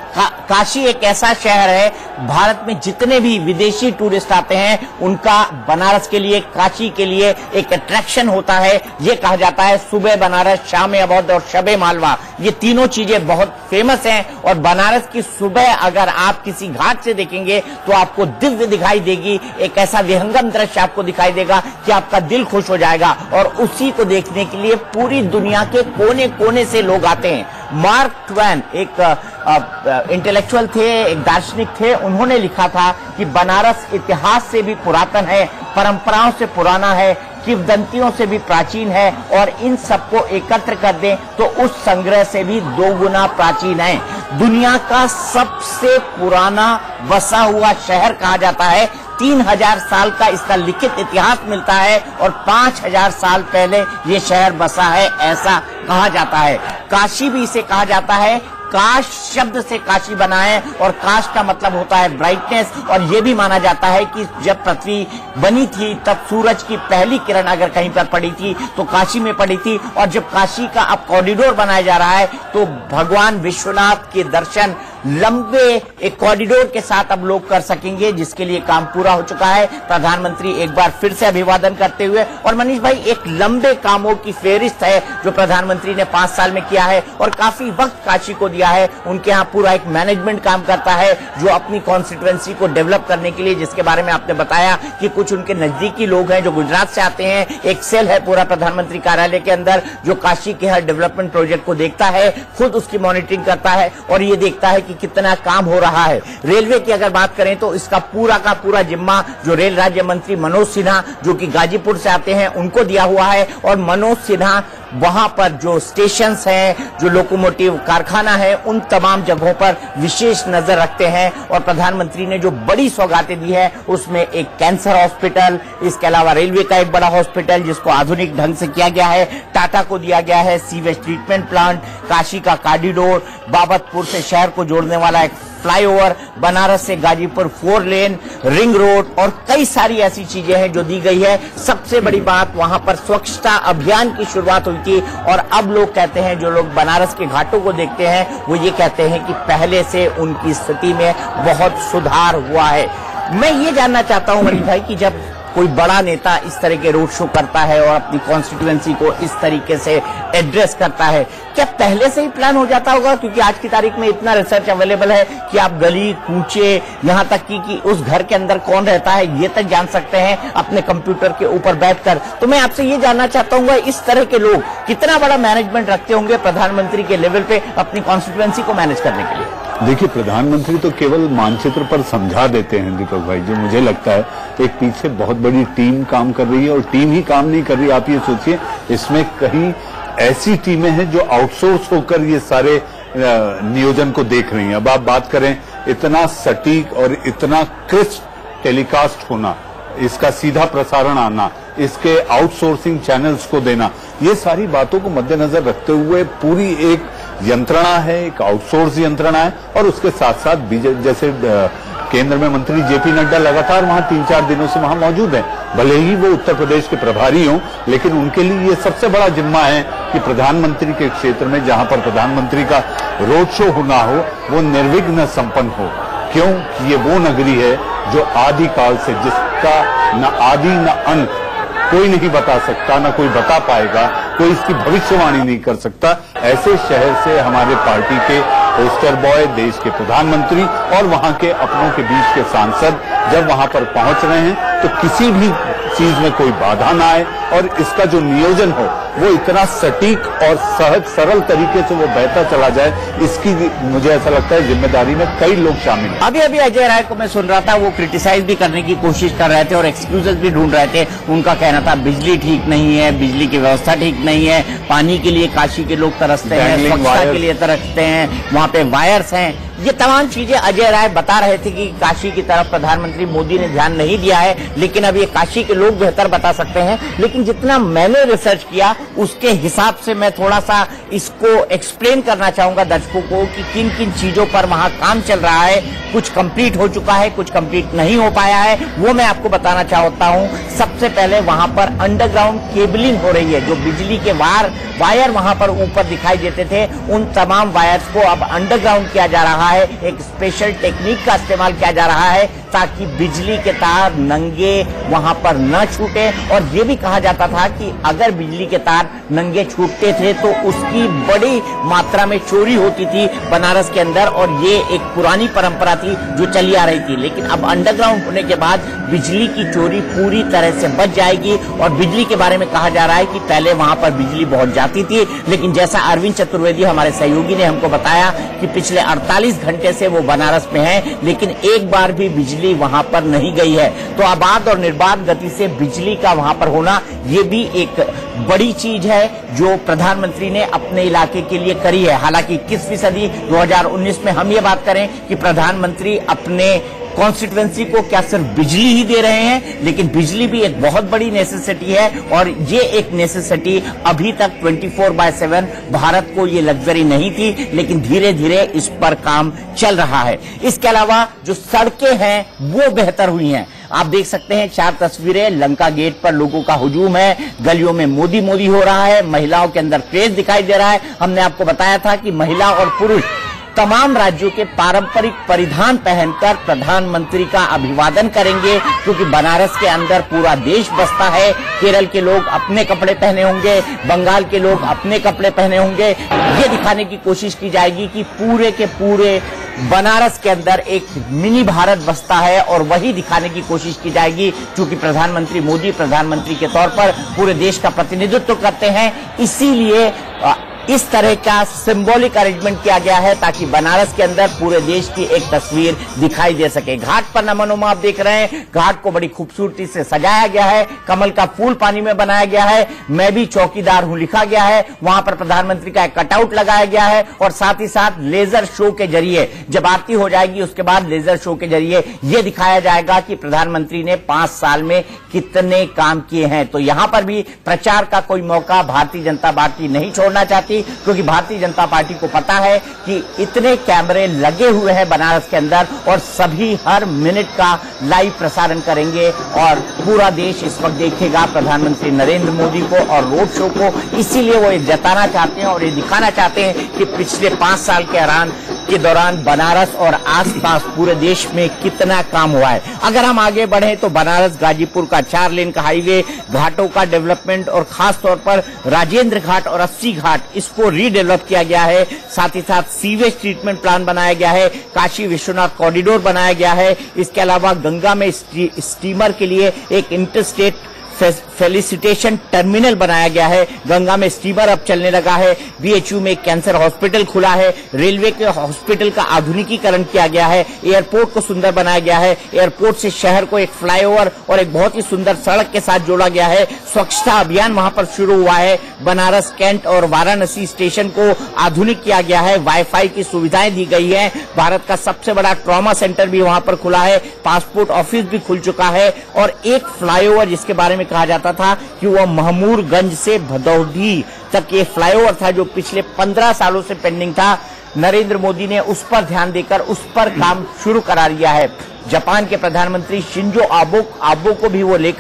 काशी एक ऐसा शहर है, भारत में जितने भी विदेशी टूरिस्ट आते हैं उनका बनारस के लिए, काशी के लिए एक अट्रैक्शन होता है। ये कहा जाता है सुबह बनारस, शाम अवध और शबे मालवा, ये तीनों चीजें बहुत फेमस हैं। और बनारस की सुबह अगर आप किसी घाट से देखेंगे तो आपको दिव्य दिखाई देगी, एक ऐसा विहंगम दृश्य आपको दिखाई देगा कि आपका दिल खुश हो जाएगा। और उसी को देखने के लिए पूरी दुनिया के कोने कोने से लोग आते हैं। मार्क ट्वेन एक इंटेलेक्चुअल थे, एक दार्शनिक थे, उन्होंने लिखा था कि बनारस इतिहास से भी पुरातन है, परंपराओं से पुराना है, किंवदंतियों से भी प्राचीन है, और इन सबको एकत्र कर दें तो उस संग्रह से भी 2 गुना प्राचीन है। दुनिया का सबसे पुराना बसा हुआ शहर कहा जाता है। 3000 साल का इसका लिखित इतिहास मिलता है, और 5000 साल पहले ये शहर बसा है, ऐसा कहा जाता है। काशी भी इसे कहा जाता है, काश शब्द से काशी बना है, और काश का मतलब होता है ब्राइटनेस। और यह भी माना जाता है कि जब पृथ्वी बनी थी तब सूरज की पहली किरण अगर कहीं पर पड़ी थी तो काशी में पड़ी थी। और जब काशी का अब कॉरिडोर बनाया जा रहा है तो भगवान विश्वनाथ के दर्शन लंबे एक कॉरिडोर के साथ अब लोग कर सकेंगे, जिसके लिए काम पूरा हो चुका है। प्रधानमंत्री एक बार फिर से अभिवादन करते हुए, और मनीष भाई, एक लंबे कामों की फेरिस्त है जो प्रधानमंत्री ने 5 साल में किया है, और काफी वक्त काशी को दिया है। उनके यहाँ पूरा एक मैनेजमेंट काम करता है जो अपनी कॉन्स्टिट्यूएंसी को डेवलप करने के लिए, जिसके बारे में आपने बताया कि कुछ उनके नजदीकी लोग हैं जो गुजरात से आते हैं। एक सेल है पूरा प्रधानमंत्री कार्यालय के अंदर जो काशी के हर डेवलपमेंट प्रोजेक्ट को देखता है, खुद उसकी मॉनिटरिंग करता है, और ये देखता है कि कितना काम हो रहा है। रेलवे की अगर बात करें तो इसका पूरा का पूरा जिम्मा जो रेल राज्य मंत्री मनोज सिन्हा, जो कि गाजीपुर से आते हैं, उनको दिया हुआ है। और मनोज सिन्हा वहां पर जो स्टेशंस हैं, जो लोकोमोटिव कारखाना है, उन तमाम जगहों पर विशेष नजर रखते हैं। और प्रधानमंत्री ने जो बड़ी सौगातें दी है उसमें एक कैंसर हॉस्पिटल, इसके अलावा रेलवे का एक बड़ा हॉस्पिटल जिसको आधुनिक ढंग से किया गया है, टाटा को दिया गया है सीवेज ट्रीटमेंट प्लांट, काशी का कॉरिडोर, बाबतपुर से शहर को जोड़ने वाला एक फ्लाईओवर, बनारस से गाजीपुर 4 लेन, रिंग रोड और कई सारी ऐसी चीजें हैं जो दी गई है। सबसे बड़ी बात, वहां पर स्वच्छता अभियान की शुरुआत हुई थी और अब लोग कहते हैं, जो लोग बनारस के घाटों को देखते हैं वो ये कहते हैं कि पहले से उनकी स्थिति में बहुत सुधार हुआ है। मैं ये जानना चाहता हूं मनीष भाई कि जब कोई बड़ा नेता इस तरह के रोड शो करता है और अपनी कॉन्स्टिट्यूएंसी को इस तरीके से एड्रेस करता है, क्या पहले से ही प्लान हो जाता होगा? क्योंकि आज की तारीख में इतना रिसर्च अवेलेबल है कि आप गली कूचे, यहां तक कि उस घर के अंदर कौन रहता है ये तक जान सकते हैं अपने कंप्यूटर के ऊपर बैठकर। तो मैं आपसे ये जानना चाहता हूँ, इस तरह के लोग कितना बड़ा मैनेजमेंट रखते होंगे प्रधानमंत्री के लेवल पे अपनी कॉन्स्टिट्यूएंसी को मैनेज करने के लिए? देखिए, प्रधानमंत्री तो केवल मानचित्र पर समझा देते हैं दीपक भाई। जो मुझे लगता है एक पीछे बहुत बड़ी टीम काम कर रही है और टीम ही काम नहीं कर रही। आप ये सोचिए, इसमें कहीं ऐसी टीमें हैं जो आउटसोर्स होकर ये सारे नियोजन को देख रही हैं। अब आप बात करें, इतना सटीक और इतना क्रिस्प टेलीकास्ट होना, इसका सीधा प्रसारण आना, इसके आउटसोर्सिंग चैनल्स को देना, ये सारी बातों को मद्देनजर रखते हुए पूरी एक यंत्रणा है, एक आउटसोर्स यंत्रणा है। और उसके साथ साथ जैसे केंद्र में मंत्री जेपी नड्डा लगातार वहां 3-4 दिनों से वहां मौजूद हैं, भले ही वो उत्तर प्रदेश के प्रभारी हों, लेकिन उनके लिए ये सबसे बड़ा जिम्मा है कि प्रधानमंत्री के क्षेत्र में जहां पर प्रधानमंत्री का रोड शो होना हो वो निर्विघ्न संपन्न हो। क्यों? ये वो नगरी है जो आदिकाल से, जिसका न आदि न अंत कोई नहीं बता सकता, न कोई बता पाएगा, कोई इसकी भविष्यवाणी नहीं कर सकता। ऐसे शहर से हमारे पार्टी के पोस्टर बॉय, देश के प्रधानमंत्री और वहां के अपनों के बीच के सांसद जब वहां पर पहुंच रहे हैं तो किसी भी चीज में कोई बाधा ना आए और इसका जो नियोजन हो वो इतना सटीक और सहज सरल तरीके से वो बहता चला जाए, इसकी मुझे ऐसा लगता है जिम्मेदारी में कई लोग शामिल हैं। अभी अभी अजय राय को मैं सुन रहा था, वो क्रिटिसाइज भी करने की कोशिश कर रहे थे और एक्सक्यूजेस भी ढूंढ रहे थे। उनका कहना था बिजली ठीक नहीं है, बिजली की व्यवस्था ठीक नहीं है, पानी के लिए काशी के लोग तरसते हैं, स्वच्छता के लिए तरसते हैं, वहां पे वायर्स हैं, ये तमाम चीजें अजय राय बता रहे थे कि काशी की तरफ प्रधानमंत्री मोदी ने ध्यान नहीं दिया है। लेकिन अब ये काशी के लोग बेहतर बता सकते हैं। लेकिन जितना मैंने रिसर्च किया उसके हिसाब से मैं थोड़ा सा इसको एक्सप्लेन करना चाहूंगा दर्शकों को कि किन किन चीजों पर वहां काम चल रहा है। कुछ कंप्लीट हो चुका है, कुछ कंप्लीट नहीं हो पाया है, वो मैं आपको बताना चाहता हूं। सबसे पहले वहां पर अंडरग्राउंड केबलिंग हो रही है। जो बिजली के वायर वहां पर ऊपर दिखाई देते थे, उन तमाम वायर्स को अब अंडरग्राउंड किया जा रहा है। एक स्पेशल टेक्निक का इस्तेमाल किया जा रहा है ताकि बिजली के तार नंगे वहां पर न छूटे। और ये भी कहा जाता था कि अगर बिजली के तार नंगे छूटते थे तो उसकी बड़ी मात्रा में चोरी होती थी बनारस के अंदर, और ये एक पुरानी परंपरा थी जो चली आ रही थी। लेकिन अब अंडरग्राउंड होने के बाद बिजली की चोरी पूरी तरह से बच जाएगी। और बिजली के बारे में कहा जा रहा है कि पहले वहां पर बिजली बहुत जाती थी, लेकिन जैसा अरविंद चतुर्वेदी हमारे सहयोगी ने हमको बताया कि पिछले 48 घंटे से वो बनारस में है, लेकिन एक बार भी बिजली वहां पर नहीं गई है। तो आबाद और निर्बाध गति से बिजली का वहां पर होना, ये भी एक बड़ी चीज है जो प्रधानमंत्री ने अपने इलाके के लिए करी है। हालांकि 21वीं सदी 2019 में हम ये बात करें कि प्रधानमंत्री अपने कॉन्स्टिट्यूएंसी को क्या सिर्फ बिजली ही दे रहे हैं, लेकिन बिजली भी एक बहुत बड़ी नेसेसिटी है। और ये एक नेसेसिटी अभी तक 24/7 भारत को ये लग्जरी नहीं थी, लेकिन धीरे धीरे इस पर काम चल रहा है। इसके अलावा जो सड़कें हैं वो बेहतर हुई हैं। आप देख सकते हैं 4 तस्वीरें, लंका गेट पर लोगों का हुजूम है, गलियों में मोदी मोदी हो रहा है, महिलाओं के अंदर क्रेज दिखाई दे रहा है। हमने आपको बताया था कि महिला और पुरुष तमाम राज्यों के पारंपरिक परिधान पहनकर प्रधानमंत्री का अभिवादन करेंगे, क्योंकि बनारस के अंदर पूरा देश बसता है। केरल के लोग अपने कपड़े पहने होंगे, बंगाल के लोग अपने कपड़े पहने होंगे। ये दिखाने की कोशिश की जाएगी कि पूरे के पूरे बनारस के अंदर एक मिनी भारत बसता है, और वही दिखाने की कोशिश की जाएगी। क्योंकि प्रधानमंत्री मोदी प्रधानमंत्री के तौर पर पूरे देश का प्रतिनिधित्व करते हैं, इसीलिए इस तरह का सिंबॉलिक अरेंजमेंट किया गया है ताकि बनारस के अंदर पूरे देश की एक तस्वीर दिखाई दे सके। घाट पर नमोनुमा आप देख रहे हैं, घाट को बड़ी खूबसूरती से सजाया गया है, कमल का फूल पानी में बनाया गया है, मैं भी चौकीदार हूं लिखा गया है, वहां पर प्रधानमंत्री का एक कटआउट लगाया गया है और साथ ही साथ लेजर शो के जरिए जब आरती हो जाएगी उसके बाद लेजर शो के जरिए यह दिखाया जाएगा कि प्रधानमंत्री ने 5 साल में कितने काम किए हैं। तो यहां पर भी प्रचार का कोई मौका भारतीय जनता पार्टी नहीं छोड़ना चाहती, क्योंकि भारतीय जनता पार्टी को पता है कि इतने कैमरे लगे हुए हैं बनारस के अंदर और सभी हर मिनट का लाइव प्रसारण करेंगे और पूरा देश इस वक्त देखेगा प्रधानमंत्री नरेंद्र मोदी को और रोड शो को। इसीलिए वो ये जताना चाहते हैं और ये दिखाना चाहते हैं कि पिछले 5 साल के दौरान बनारस और आसपास पूरे देश में कितना काम हुआ है। अगर हम आगे बढ़े तो बनारस गाजीपुर का 4 लेन का हाईवे, घाटों का डेवलपमेंट और खास तौर पर राजेंद्र घाट और 80 घाट इसको रीडेवलप किया गया है। साथ ही साथ सीवेज ट्रीटमेंट प्लान बनाया गया है, काशी विश्वनाथ कॉरिडोर बनाया गया है। इसके अलावा गंगा में स्टीमर के लिए एक इंटरस्टेट फेलिसिटेशन टर्मिनल बनाया गया है, गंगा में स्टीमर अब चलने लगा है, बीएचयू में कैंसर हॉस्पिटल खुला है, रेलवे के हॉस्पिटल का आधुनिकीकरण किया गया है, एयरपोर्ट को सुंदर बनाया गया है, एयरपोर्ट से शहर को एक फ्लाईओवर और एक बहुत ही सुंदर सड़क के साथ जोड़ा गया है, स्वच्छता अभियान वहां पर शुरू हुआ है, बनारस कैंट और वाराणसी स्टेशन को आधुनिक किया गया है, वाईफाई की सुविधाएं दी गई है, भारत का सबसे बड़ा ट्रॉमा सेंटर भी वहां पर खुला है, पासपोर्ट ऑफिस भी खुल चुका है और एक फ्लाईओवर जिसके बारे में कहा जाता था कि वह महमूरगंज से भदौदी तक ये फ्लाईओवर था जो पिछले 15 सालों से पेंडिंग था, नरेंद्र मोदी ने उस पर ध्यान देकर उस पर काम शुरू करा दिया है। जापान के प्रधानमंत्री शिंजो आबे को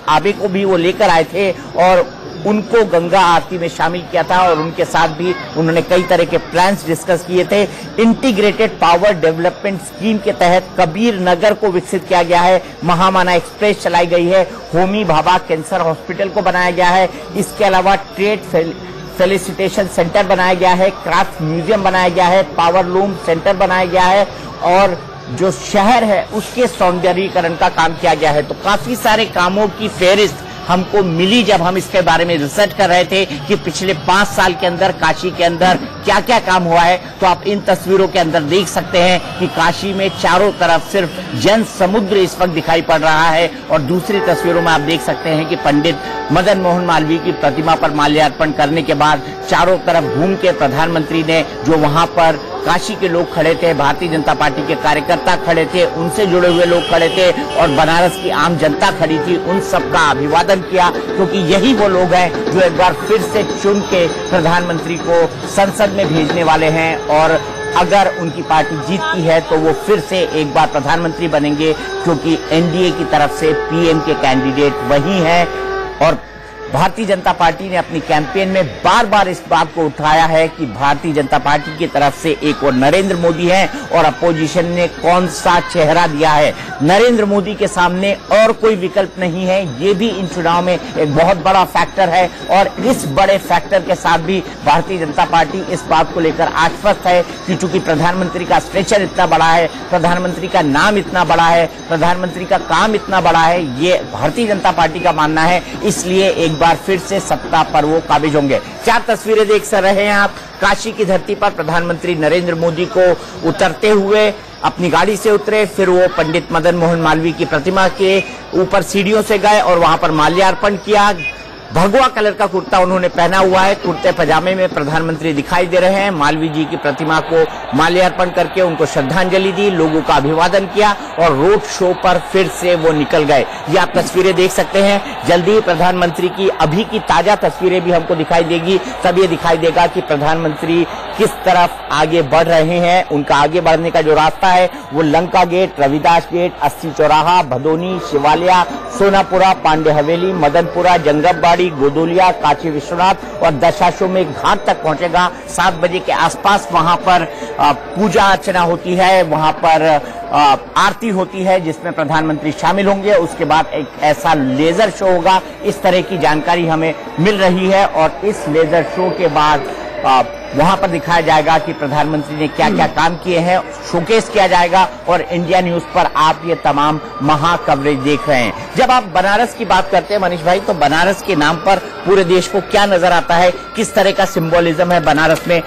भी वो लेकर आए थे और उनको गंगा आरती में शामिल किया था और उनके साथ भी उन्होंने कई तरह के प्लान्स डिस्कस किए थे। इंटीग्रेटेड पावर डेवलपमेंट स्कीम के तहत कबीर नगर को विकसित किया गया है, महामाना एक्सप्रेस चलाई गई है, होमी भाभा कैंसर हॉस्पिटल को बनाया गया है। इसके अलावा ट्रेड फेलिसिटेशन सेंटर बनाया गया है, क्राफ्ट म्यूजियम बनाया गया है, पावर लूम सेंटर बनाया गया है और जो शहर है उसके सौंदर्यीकरण का काम किया गया है। तो काफी सारे कामों की फेहरिस्त हमको मिली जब हम इसके बारे में रिसर्च कर रहे थे कि पिछले 5 साल के अंदर काशी के अंदर क्या क्या काम हुआ है। तो आप इन तस्वीरों के अंदर देख सकते हैं कि काशी में चारों तरफ सिर्फ जन समुद्र इस वक्त दिखाई पड़ रहा है और दूसरी तस्वीरों में आप देख सकते हैं कि पंडित मदन मोहन मालवीय की प्रतिमा पर माल्यार्पण करने के बाद चारों तरफ घूम के प्रधानमंत्री ने जो वहां पर काशी के लोग खड़े थे, भारतीय जनता पार्टी के कार्यकर्ता खड़े थे, उनसे जुड़े हुए लोग खड़े थे और बनारस की आम जनता खड़ी थी, उन सबका अभिवादन किया, क्योंकि यही वो लोग हैं जो एक बार फिर से चुन के प्रधानमंत्री को संसद में भेजने वाले हैं और अगर उनकी पार्टी जीतती है तो वो फिर से एक बार प्रधानमंत्री बनेंगे, क्योंकि एनडीए की तरफ से पीएम के कैंडिडेट वही हैं। और भारतीय जनता पार्टी ने अपनी कैंपेन में बार बार इस बात को उठाया है कि भारतीय जनता पार्टी की तरफ से एक और नरेंद्र मोदी है और अपोजिशन ने कौन सा चेहरा दिया है। नरेंद्र मोदी के सामने और कोई विकल्प नहीं है, ये भी इन चुनाव में एक बहुत बड़ा फैक्टर है और इस बड़े फैक्टर के साथ भी भारतीय जनता पार्टी इस बात को लेकर आश्वस्त है कि चूंकि प्रधानमंत्री का स्ट्रेचर इतना बड़ा है, प्रधानमंत्री का नाम इतना बड़ा है, प्रधानमंत्री का काम इतना बड़ा है, ये भारतीय जनता पार्टी का मानना है, इसलिए एक बार फिर से सत्ता पर वो काबिज होंगे। 4 तस्वीरें देख रहे हैं आप, काशी की धरती पर प्रधानमंत्री नरेंद्र मोदी को उतरते हुए अपनी गाड़ी से उतरे, फिर वो पंडित मदन मोहन मालवीय की प्रतिमा के ऊपर सीढ़ियों से गए और वहां पर माल्यार्पण किया। भगवा कलर का कुर्ता उन्होंने पहना हुआ है, कुर्ते पजामे में प्रधानमंत्री दिखाई दे रहे हैं। मालवीय जी की प्रतिमा को माल्यार्पण करके उनको श्रद्धांजलि दी, लोगों का अभिवादन किया और रोड शो पर फिर से वो निकल गए। ये आप तस्वीरें देख सकते हैं। जल्दी ही प्रधानमंत्री की अभी की ताजा तस्वीरें भी हमको दिखाई देगी, तब ये दिखाई देगा कि प्रधानमंत्री किस तरफ आगे बढ़ रहे हैं। उनका आगे बढ़ने का जो रास्ता है वो लंका गेट, रविदास गेट, 80 चौराहा, भदोनी, शिवालिया, सोनापुरा, पांडे हवेली, मदनपुरा, जंगमबाड़ी, गोदोलिया, काशी विश्वनाथ और दशाश्वमेध घाट तक पहुंचेगा। 7 बजे के आसपास वहां पर पूजा अर्चना होती है, वहां पर आरती होती है जिसमें प्रधानमंत्री शामिल होंगे। उसके बाद एक ऐसा लेजर शो होगा, इस तरह की जानकारी हमें मिल रही है और इस लेजर शो के बाद वहां पर दिखाया जाएगा कि प्रधानमंत्री ने क्या क्या काम किए हैं, शोकेस किया जाएगा और इंडिया न्यूज पर आप ये तमाम महा कवरेज देख रहे हैं। जब आप बनारस की बात करते हैं मनीष भाई, तो बनारस के नाम पर पूरे देश को क्या नजर आता है, किस तरह का सिंबोलिज्म है बनारस में,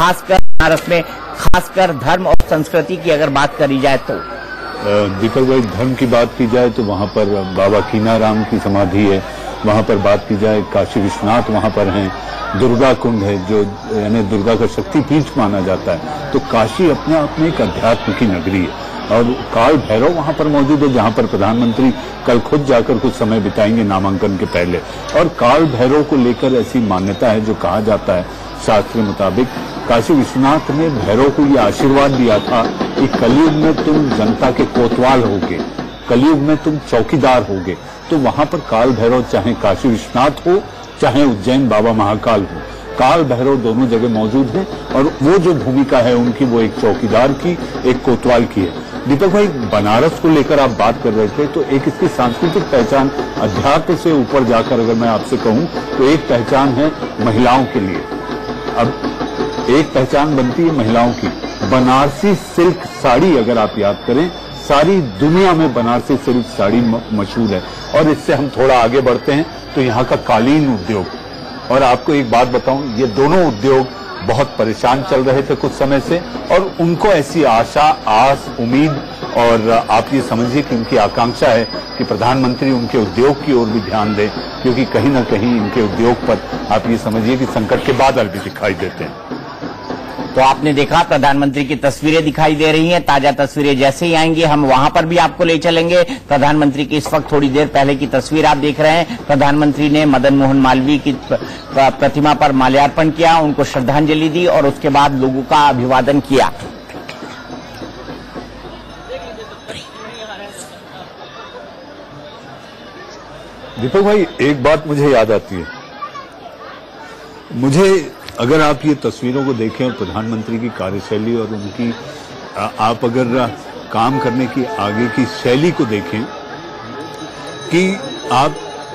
खासकर धर्म और संस्कृति की अगर बात करी जाए तो? दीपक भाई, धर्म की बात की जाए तो वहां पर बाबा कीनाराम की समाधि है, वहां पर बात की जाए काशी विश्वनाथ वहां पर हैं, दुर्गा कुंड है जो यानी दुर्गा का शक्तिपीठ माना जाता है। तो काशी अपने आप में एक अध्यात्म की नगरी है और काल भैरव वहां पर मौजूद है, जहां पर प्रधानमंत्री कल खुद जाकर कुछ समय बिताएंगे नामांकन के पहले। और काल भैरव को लेकर ऐसी मान्यता है जो कहा जाता है शास्त्र के मुताबिक, काशी विश्वनाथ ने भैरव को यह आशीर्वाद दिया था कि कलयुग में तुम जनता के कोतवाल होगे, कलयुग में तुम चौकीदार होगे। तो वहां पर काल भैरव चाहे काशी विश्वनाथ हो चाहे उज्जैन बाबा महाकाल हो, काल भैरव दोनों जगह मौजूद हैं और वो जो भूमिका है उनकी वो एक चौकीदार की, एक कोतवाल की है। दीपक भाई, बनारस को लेकर आप बात कर रहे थे तो एक इसकी सांस्कृतिक पहचान अध्यात्म से ऊपर जाकर अगर मैं आपसे कहूं तो एक पहचान है महिलाओं के लिए। अब एक पहचान बनती है महिलाओं की, बनारसी सिल्क साड़ी। अगर आप याद करें, सारी दुनिया में बनारसी सिल्क साड़ी मशहूर है। और इससे हम थोड़ा आगे बढ़ते हैं तो यहाँ का कालीन उद्योग, और आपको एक बात बताऊं, ये दोनों उद्योग बहुत परेशान चल रहे थे कुछ समय से और उनको ऐसी आशा, आस, उम्मीद और आप ये समझिए कि इनकी आकांक्षा है कि प्रधानमंत्री उनके उद्योग की ओर भी ध्यान दें, क्योंकि कहीं ना कहीं इनके उद्योग पर आप ये समझिए कि संकट के बादल भी दिखाई देते हैं। तो आपने देखा प्रधानमंत्री की तस्वीरें दिखाई दे रही हैं, ताजा तस्वीरें जैसे ही आएंगी हम वहां पर भी आपको ले चलेंगे। प्रधानमंत्री की इस वक्त थोड़ी देर पहले की तस्वीर आप देख रहे हैं। प्रधानमंत्री ने मदन मोहन मालवीय की प्रतिमा पर माल्यार्पण किया, उनको श्रद्धांजलि दी और उसके बाद लोगों का अभिवादन किया। दीपक भाई, एक बात मुझे याद आती है, अगर आप ये तस्वीरों को देखें और प्रधानमंत्री की कार्यशैली और उनकी आप अगर काम करने की आगे की शैली को देखें कि आप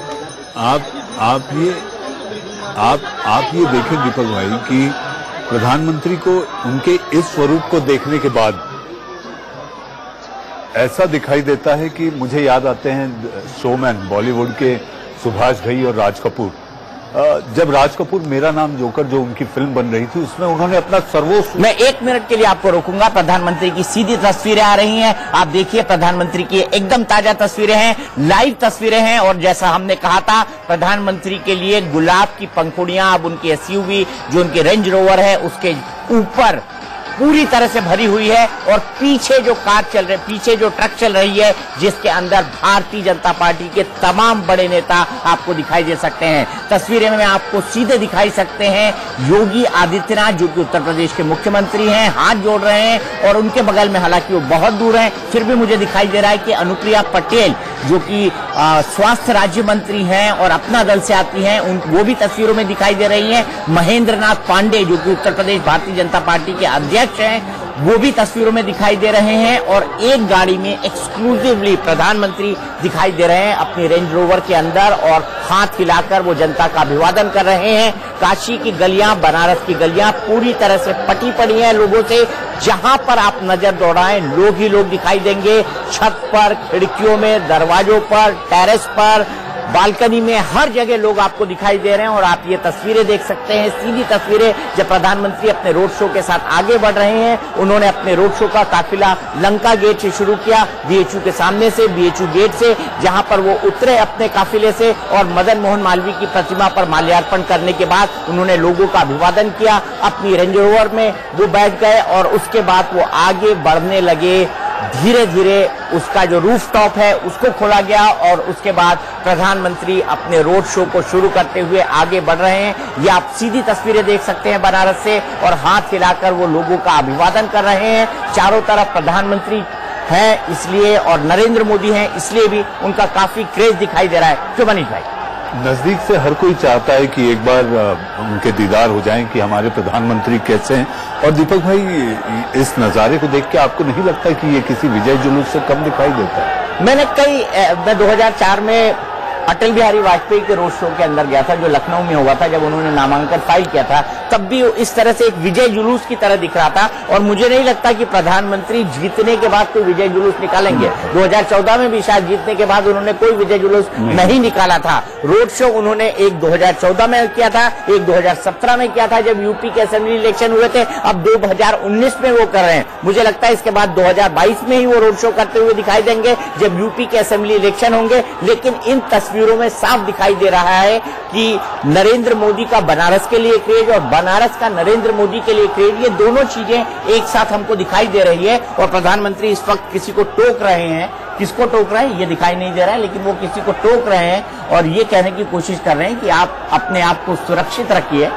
ये देखें दीपक भाई कि प्रधानमंत्री को उनके इस स्वरूप को देखने के बाद ऐसा दिखाई देता है कि मुझे याद आते हैं शोमैन, बॉलीवुड के सुभाष घई और राज कपूर। जब राज कपूर मेरा नाम जोकर जो उनकी फिल्म बन रही थी उसमें उन्होंने अपना सर्वोच्च। मैं 1 मिनट के लिए आपको रोकूंगा। प्रधानमंत्री की सीधी तस्वीरें आ रही हैं, आप देखिए प्रधानमंत्री की एकदम ताजा तस्वीरें हैं, लाइव तस्वीरें हैं। और जैसा हमने कहा था, प्रधानमंत्री के लिए गुलाब की पंखुड़ियां अब उनकी एसयूवी जो उनके रेंज रोवर है उसके ऊपर पूरी तरह से भरी हुई है और पीछे जो कार चल रही, पीछे जो ट्रक चल रही है जिसके अंदर भारतीय जनता पार्टी के तमाम बड़े नेता आपको दिखाई दे सकते हैं। तस्वीरें में आपको सीधे दिखाई सकते हैं योगी आदित्यनाथ जो कि उत्तर प्रदेश के मुख्यमंत्री हैं, हाथ जोड़ रहे हैं और उनके बगल में, हालांकि वो बहुत दूर हैं, फिर भी मुझे दिखाई दे रहा है कि अनुप्रिया पटेल जो कि स्वास्थ्य राज्य मंत्री हैं और अपना दल से आती हैं, वो भी तस्वीरों में दिखाई दे रही हैं। महेंद्र नाथ पांडे जो कि उत्तर प्रदेश भारतीय जनता पार्टी के अध्यक्ष हैं, वो भी तस्वीरों में दिखाई दे रहे हैं। और एक गाड़ी में एक्सक्लूसिवली प्रधानमंत्री दिखाई दे रहे हैं अपनी रेंज रोवर के अंदर और हाथ हिलाकर वो जनता का अभिवादन कर रहे हैं। काशी की गलियां, बनारस की गलियां पूरी तरह से पटी पड़ी हैं लोगों से। जहां पर आप नजर दौड़ाएं लोग ही लोग दिखाई देंगे, छत पर, खिड़कियों में, दरवाजों पर, टेरेस पर, बालकनी में, हर जगह लोग आपको दिखाई दे रहे हैं। और आप ये तस्वीरें देख सकते हैं, सीधी तस्वीरें जब प्रधानमंत्री अपने रोड शो के साथ आगे बढ़ रहे हैं। उन्होंने अपने रोड शो का काफिला लंका गेट से शुरू किया, बीएचयू के सामने से, बीएचयू गेट से, जहां पर वो उतरे अपने काफिले से और मदन मोहन मालवीय की प्रतिमा पर माल्यार्पण करने के बाद उन्होंने लोगों का अभिवादन किया। अपनी रेंज रोवर में वो बैठ गए और उसके बाद वो आगे बढ़ने लगे। धीरे धीरे उसका जो रूफ टॉप है उसको खोला गया और उसके बाद प्रधानमंत्री अपने रोड शो को शुरू करते हुए आगे बढ़ रहे हैं। ये आप सीधी तस्वीरें देख सकते हैं बनारस से और हाथ हिलाकर वो लोगों का अभिवादन कर रहे हैं। चारों तरफ प्रधानमंत्री हैं इसलिए और नरेंद्र मोदी हैं इसलिए भी उनका काफी क्रेज दिखाई दे रहा है। क्यों मनीष भाई? नजदीक से हर कोई चाहता है कि एक बार उनके दीदार हो जाएं कि हमारे प्रधानमंत्री कैसे हैं। और दीपक भाई, इस नजारे को देख के आपको नहीं लगता कि ये किसी विजय जुलूस से कम दिखाई देता है? मैं 2004 में अटल बिहारी वाजपेयी के रोड शो के अंदर गया था, जो लखनऊ में हुआ था, जब उन्होंने नामांकन फाइल किया था, तब भी इस तरह से एक विजय जुलूस की तरह दिख रहा था। और मुझे नहीं लगता कि प्रधानमंत्री जीतने के बाद कोई विजय जुलूस निकालेंगे। 2014 में भी शायद जीतने के बाद उन्होंने कोई विजय जुलूस नहीं निकाला था। रोड शो उन्होंने एक 2014 में किया था, एक 2017 में किया था जब यूपी के असेंबली इलेक्शन हुए थे, अब 2019 में वो कर रहे हैं। मुझे लगता है इसके बाद 2022 में ही वो रोड शो करते हुए दिखाई देंगे जब यूपी के असेंबली इलेक्शन होंगे। लेकिन इन तस्वीरों में साफ दिखाई दे रहा है कि नरेंद्र मोदी का बनारस के लिए क्रेज और बनारस का नरेंद्र मोदी के लिए क्रेज, ये दोनों चीजें एक साथ हमको दिखाई दे रही है। और प्रधानमंत्री इस वक्त किसी को टोक रहे हैं, किसको टोक रहे हैं ये दिखाई नहीं दे रहा है, लेकिन वो किसी को टोक रहे हैं और ये कहने की कोशिश कर रहे हैं कि आप अपने आप को सुरक्षित रखिए।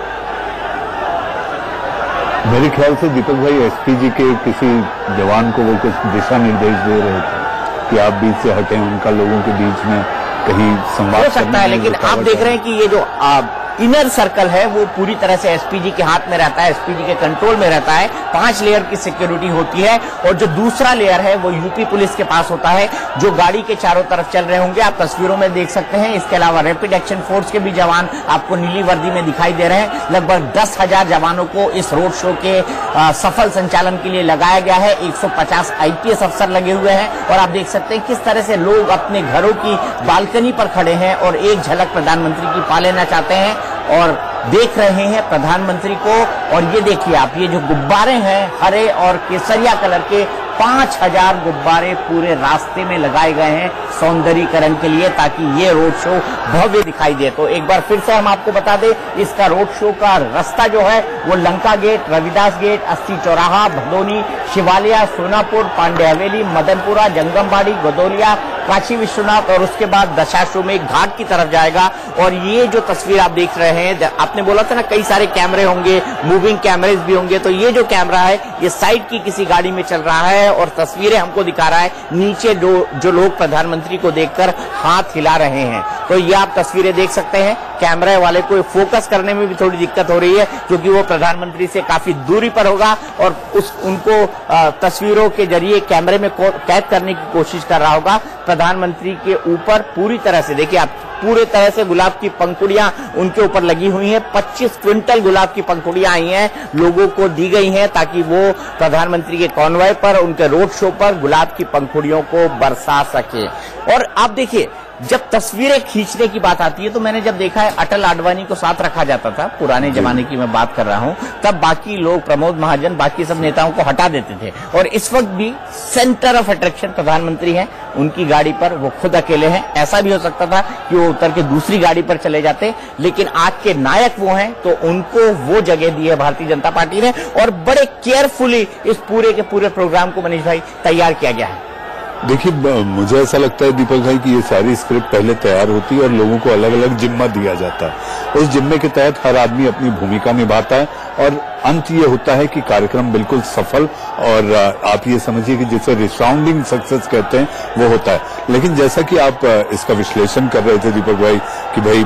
मेरे ख्याल से दीपक भाई एसपीजी के किसी जवान को वो कुछ दिशा निर्देश दे रहे थे कि आप बीच से हटें, उनका लोगों के बीच में कहीं संवाद हो सकता है। लेकिन आप देख रहे हैं कि ये जो इनर सर्कल है वो पूरी तरह से एसपीजी के हाथ में रहता है, एसपीजी के कंट्रोल में रहता है। 5 लेयर की सिक्योरिटी होती है और जो दूसरा लेयर है वो यूपी पुलिस के पास होता है, जो गाड़ी के चारों तरफ चल रहे होंगे, आप तस्वीरों में देख सकते हैं। इसके अलावा रैपिड एक्शन फोर्स के भी जवान आपको नीली वर्दी में दिखाई दे रहे हैं। लगभग 10,000 जवानों को इस रोड शो के सफल संचालन के लिए लगाया गया है। 150 आईपीएस अफसर लगे हुए हैं और आप देख सकते हैं किस तरह से लोग अपने घरों की बालकनी पर खड़े हैं और एक झलक प्रधानमंत्री की पा लेना चाहते हैं और देख रहे हैं प्रधानमंत्री को। और ये देखिए आप, ये जो गुब्बारे हैं हरे और केसरिया कलर के, 5000 गुब्बारे पूरे रास्ते में लगाए गए हैं सौंदर्यीकरण के लिए, ताकि ये रोड शो भव्य दिखाई दे। तो एक बार फिर से हम आपको बता दें, इसका रोड शो का रास्ता जो है वो लंका गेट, रविदास गेट, 80 चौराहा, भदोनी, शिवालिया, सोनापुर, पांडे हवेली, मदनपुरा, जंगमबाड़ी, गदोलिया, काशी विश्वनाथ और उसके बाद दशाश्वमेध घाट की तरफ जाएगा। और ये जो तस्वीर आप देख रहे हैं, आपने बोला था ना कई सारे कैमरे होंगे, मूविंग कैमरेज भी होंगे, तो ये जो कैमरा है ये साइड की किसी गाड़ी में चल रहा है और तस्वीरें हमको दिखा रहा है नीचे जो लोग प्रधानमंत्री को देखकर हाथ हिला रहे हैं। तो ये आप तस्वीरें देख सकते हैं। कैमरे वाले को फोकस करने में भी थोड़ी दिक्कत हो रही है क्योंकि वो प्रधानमंत्री से काफी दूरी पर होगा और उनको तस्वीरों के जरिए कैमरे में कैद करने की कोशिश कर रहा होगा। प्रधानमंत्री के ऊपर पूरी तरह से देखिए आप, पूरे तरह से गुलाब की पंखुड़ियां उनके ऊपर लगी हुई हैं। 25 क्विंटल गुलाब की पंखुड़ियां आई हैं, लोगों को दी गई हैं ताकि वो प्रधानमंत्री के कॉन्वॉय पर, उनके रोड शो पर गुलाब की पंखुड़ियों को बरसा सके। और आप देखिए, जब तस्वीरें खींचने की बात आती है तो मैंने जब देखा है अटल आडवाणी को साथ रखा जाता था, पुराने जमाने की मैं बात कर रहा हूं, तब बाकी लोग, प्रमोद महाजन, बाकी सब नेताओं को हटा देते थे। और इस वक्त भी सेंटर ऑफ अट्रैक्शन प्रधानमंत्री हैं, उनकी गाड़ी पर वो खुद अकेले हैं। ऐसा भी हो सकता था कि वो उतर के दूसरी गाड़ी पर चले जाते, लेकिन आज के नायक वो हैं तो उनको वो जगह दी है भारतीय जनता पार्टी ने और बड़े केयरफुली इस पूरे के पूरे प्रोग्राम को मनीष भाई तैयार किया गया है। देखिए, मुझे ऐसा लगता है दीपक भाई कि ये सारी स्क्रिप्ट पहले तैयार होती है और लोगों को अलग अलग जिम्मा दिया जाता है। उस जिम्मे के तहत हर आदमी अपनी भूमिका निभाता है और अंत ये होता है कि कार्यक्रम बिल्कुल सफल और आप ये समझिए कि जिसे रिसाउंडिंग सक्सेस कहते हैं वो होता है। लेकिन जैसा कि आप इसका विश्लेषण कर रहे थे दीपक भाई कि भाई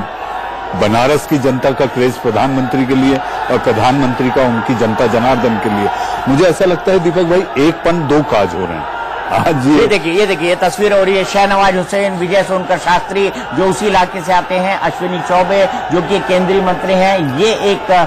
बनारस की जनता का क्रेज प्रधानमंत्री के लिए और प्रधानमंत्री का उनकी जनता जनार्दन के लिए, मुझे ऐसा लगता है दीपक भाई एक पन दो काज हो रहे हैं आज। ये देखिए ये तस्वीर हो रही है। शहनवाज हुसैन, विजय सोनकर शास्त्री जो उसी इलाके से आते हैं, अश्विनी चौबे जो कि केंद्रीय मंत्री हैं, ये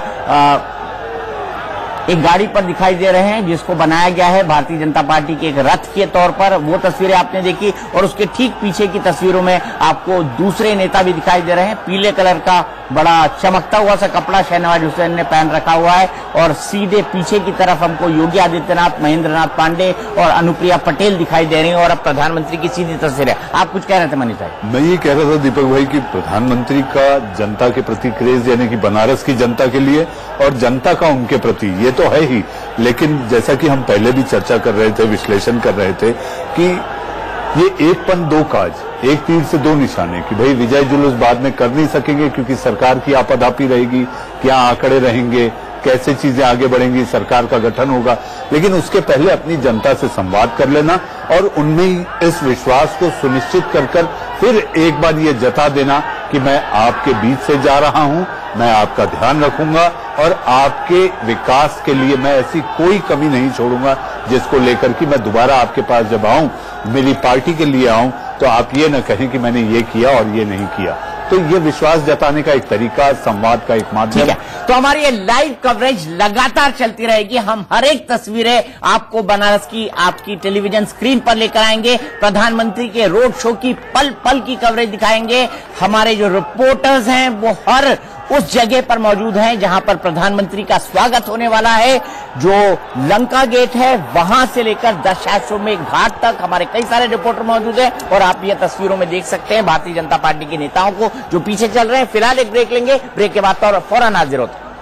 एक गाड़ी पर दिखाई दे रहे हैं जिसको बनाया गया है भारतीय जनता पार्टी के एक रथ के तौर पर। वो तस्वीरें आपने देखी और उसके ठीक पीछे की तस्वीरों में आपको दूसरे नेता भी दिखाई दे रहे हैं। पीले कलर का बड़ा चमकता हुआ सा कपड़ा शहनवाज हुसैन ने पहन रखा हुआ है और सीधे पीछे की तरफ हमको योगी आदित्यनाथ, महेंद्र नाथ पांडे और अनुप्रिया पटेल दिखाई दे रही है और अब प्रधानमंत्री की सीधी तस्वीर है। आप कुछ कह रहे थे मनीष भाई? मैं ये कह रहा था दीपक भाई कि प्रधानमंत्री का जनता के प्रति क्रेज, यानी कि बनारस की जनता के लिए और जनता का उनके प्रति, ये तो है ही, लेकिन जैसा कि हम पहले भी चर्चा कर रहे थे, विश्लेषण कर रहे थे कि ये एक पन दो काज, एक तीर से दो निशाने, कि भाई विजय जुलूस बाद में कर नहीं सकेंगे क्योंकि सरकार की आपाधापी रहेगी, क्या आंकड़े रहेंगे, कैसे चीजें आगे बढ़ेंगी, सरकार का गठन होगा, लेकिन उसके पहले अपनी जनता से संवाद कर लेना और उनमें इस विश्वास को सुनिश्चित कर फिर एक बार ये जता देना कि मैं आपके बीच से जा रहा हूं, मैं आपका ध्यान रखूंगा और आपके विकास के लिए मैं ऐसी कोई कमी नहीं छोड़ूंगा जिसको लेकर कि मैं दोबारा आपके पास जब आऊं, मेरी पार्टी के लिए आऊं तो आप ये न कहें कि मैंने ये किया और ये नहीं किया। तो ये विश्वास जताने का एक तरीका, संवाद का एक माध्यम है। तो हमारी ये लाइव कवरेज लगातार चलती रहेगी। हम हर एक तस्वीरें आपको बनारस की आपकी टेलीविजन स्क्रीन पर लेकर आएंगे। प्रधानमंत्री के रोड शो की पल पल की कवरेज दिखाएंगे। हमारे जो रिपोर्टर्स हैं वो हर उस जगह पर मौजूद हैं जहां पर प्रधानमंत्री का स्वागत होने वाला है। जो लंका गेट है वहां से लेकर दशाश्वमेध घाट तक हमारे कई सारे रिपोर्टर मौजूद हैं और आप ये तस्वीरों में देख सकते हैं भारतीय जनता पार्टी के नेताओं को जो पीछे चल रहे हैं। फिलहाल एक ब्रेक लेंगे, ब्रेक के बाद फौरन हाजिर होते हैं।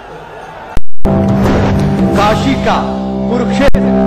काशी का कुरुक्षेत्र।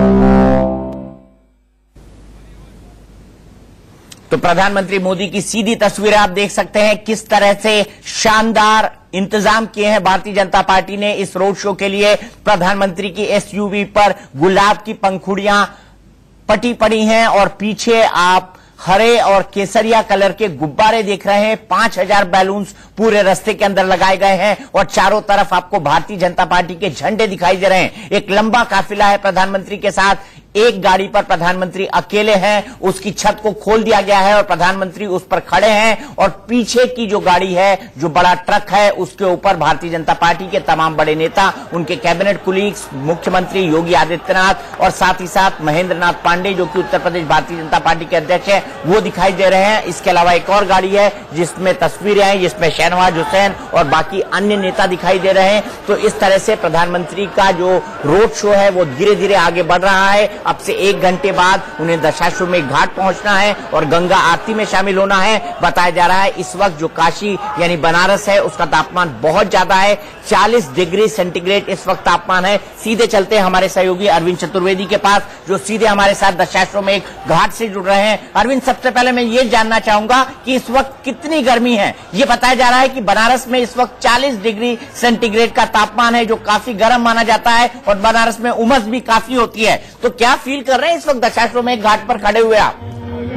तो प्रधानमंत्री मोदी की सीधी तस्वीरें आप देख सकते हैं, किस तरह से शानदार इंतजाम किए हैं भारतीय जनता पार्टी ने इस रोड शो के लिए। प्रधानमंत्री की एसयूवी पर गुलाब की पंखुड़ियां पटी पड़ी हैं और पीछे आप हरे और केसरिया कलर के गुब्बारे देख रहे हैं। 5000 बैलून्स पूरे रास्ते के अंदर लगाए गए हैं और चारों तरफ आपको भारतीय जनता पार्टी के झंडे दिखाई दे रहे हैं। एक लंबा काफिला है प्रधानमंत्री के साथ। एक गाड़ी पर प्रधानमंत्री अकेले हैं, उसकी छत को खोल दिया गया है और प्रधानमंत्री उस पर खड़े हैं और पीछे की जो गाड़ी है, जो बड़ा ट्रक है, उसके ऊपर भारतीय जनता पार्टी के तमाम बड़े नेता, उनके कैबिनेट कुलीग्स, मुख्यमंत्री योगी आदित्यनाथ और साथ ही साथ महेंद्र नाथ पांडे जो कि उत्तर प्रदेश भारतीय जनता पार्टी के अध्यक्ष है, वो दिखाई दे रहे हैं। इसके अलावा एक और गाड़ी है जिसमें तस्वीरें हैं, जिसमें शहनवाज हुसैन और बाकी अन्य नेता दिखाई दे रहे हैं। तो इस तरह से प्रधानमंत्री का जो रोड शो है वो धीरे धीरे आगे बढ़ रहा है। अब से 1 घंटे बाद उन्हें दशाश्वमेध घाट पहुंचना है और गंगा आरती में शामिल होना है। बताया जा रहा है इस वक्त जो काशी यानी बनारस है उसका तापमान बहुत ज्यादा है, 40 डिग्री सेंटीग्रेड इस वक्त तापमान है। सीधे चलते हैं हमारे सहयोगी अरविंद चतुर्वेदी के पास जो सीधे हमारे साथ दशाश्वमेध घाट से जुड़ रहे हैं। अरविंद, सबसे पहले मैं ये जानना चाहूंगा कि इस वक्त कितनी गर्मी है। ये बताया जा रहा है कि बनारस में इस वक्त 40 डिग्री सेंटीग्रेड का तापमान है जो काफी गर्म माना जाता है और बनारस में उमस भी काफी होती है। तो क्या फील कर रहे हैं इस वक्त दशाश्वमेध घाट पर खड़े हुए आप?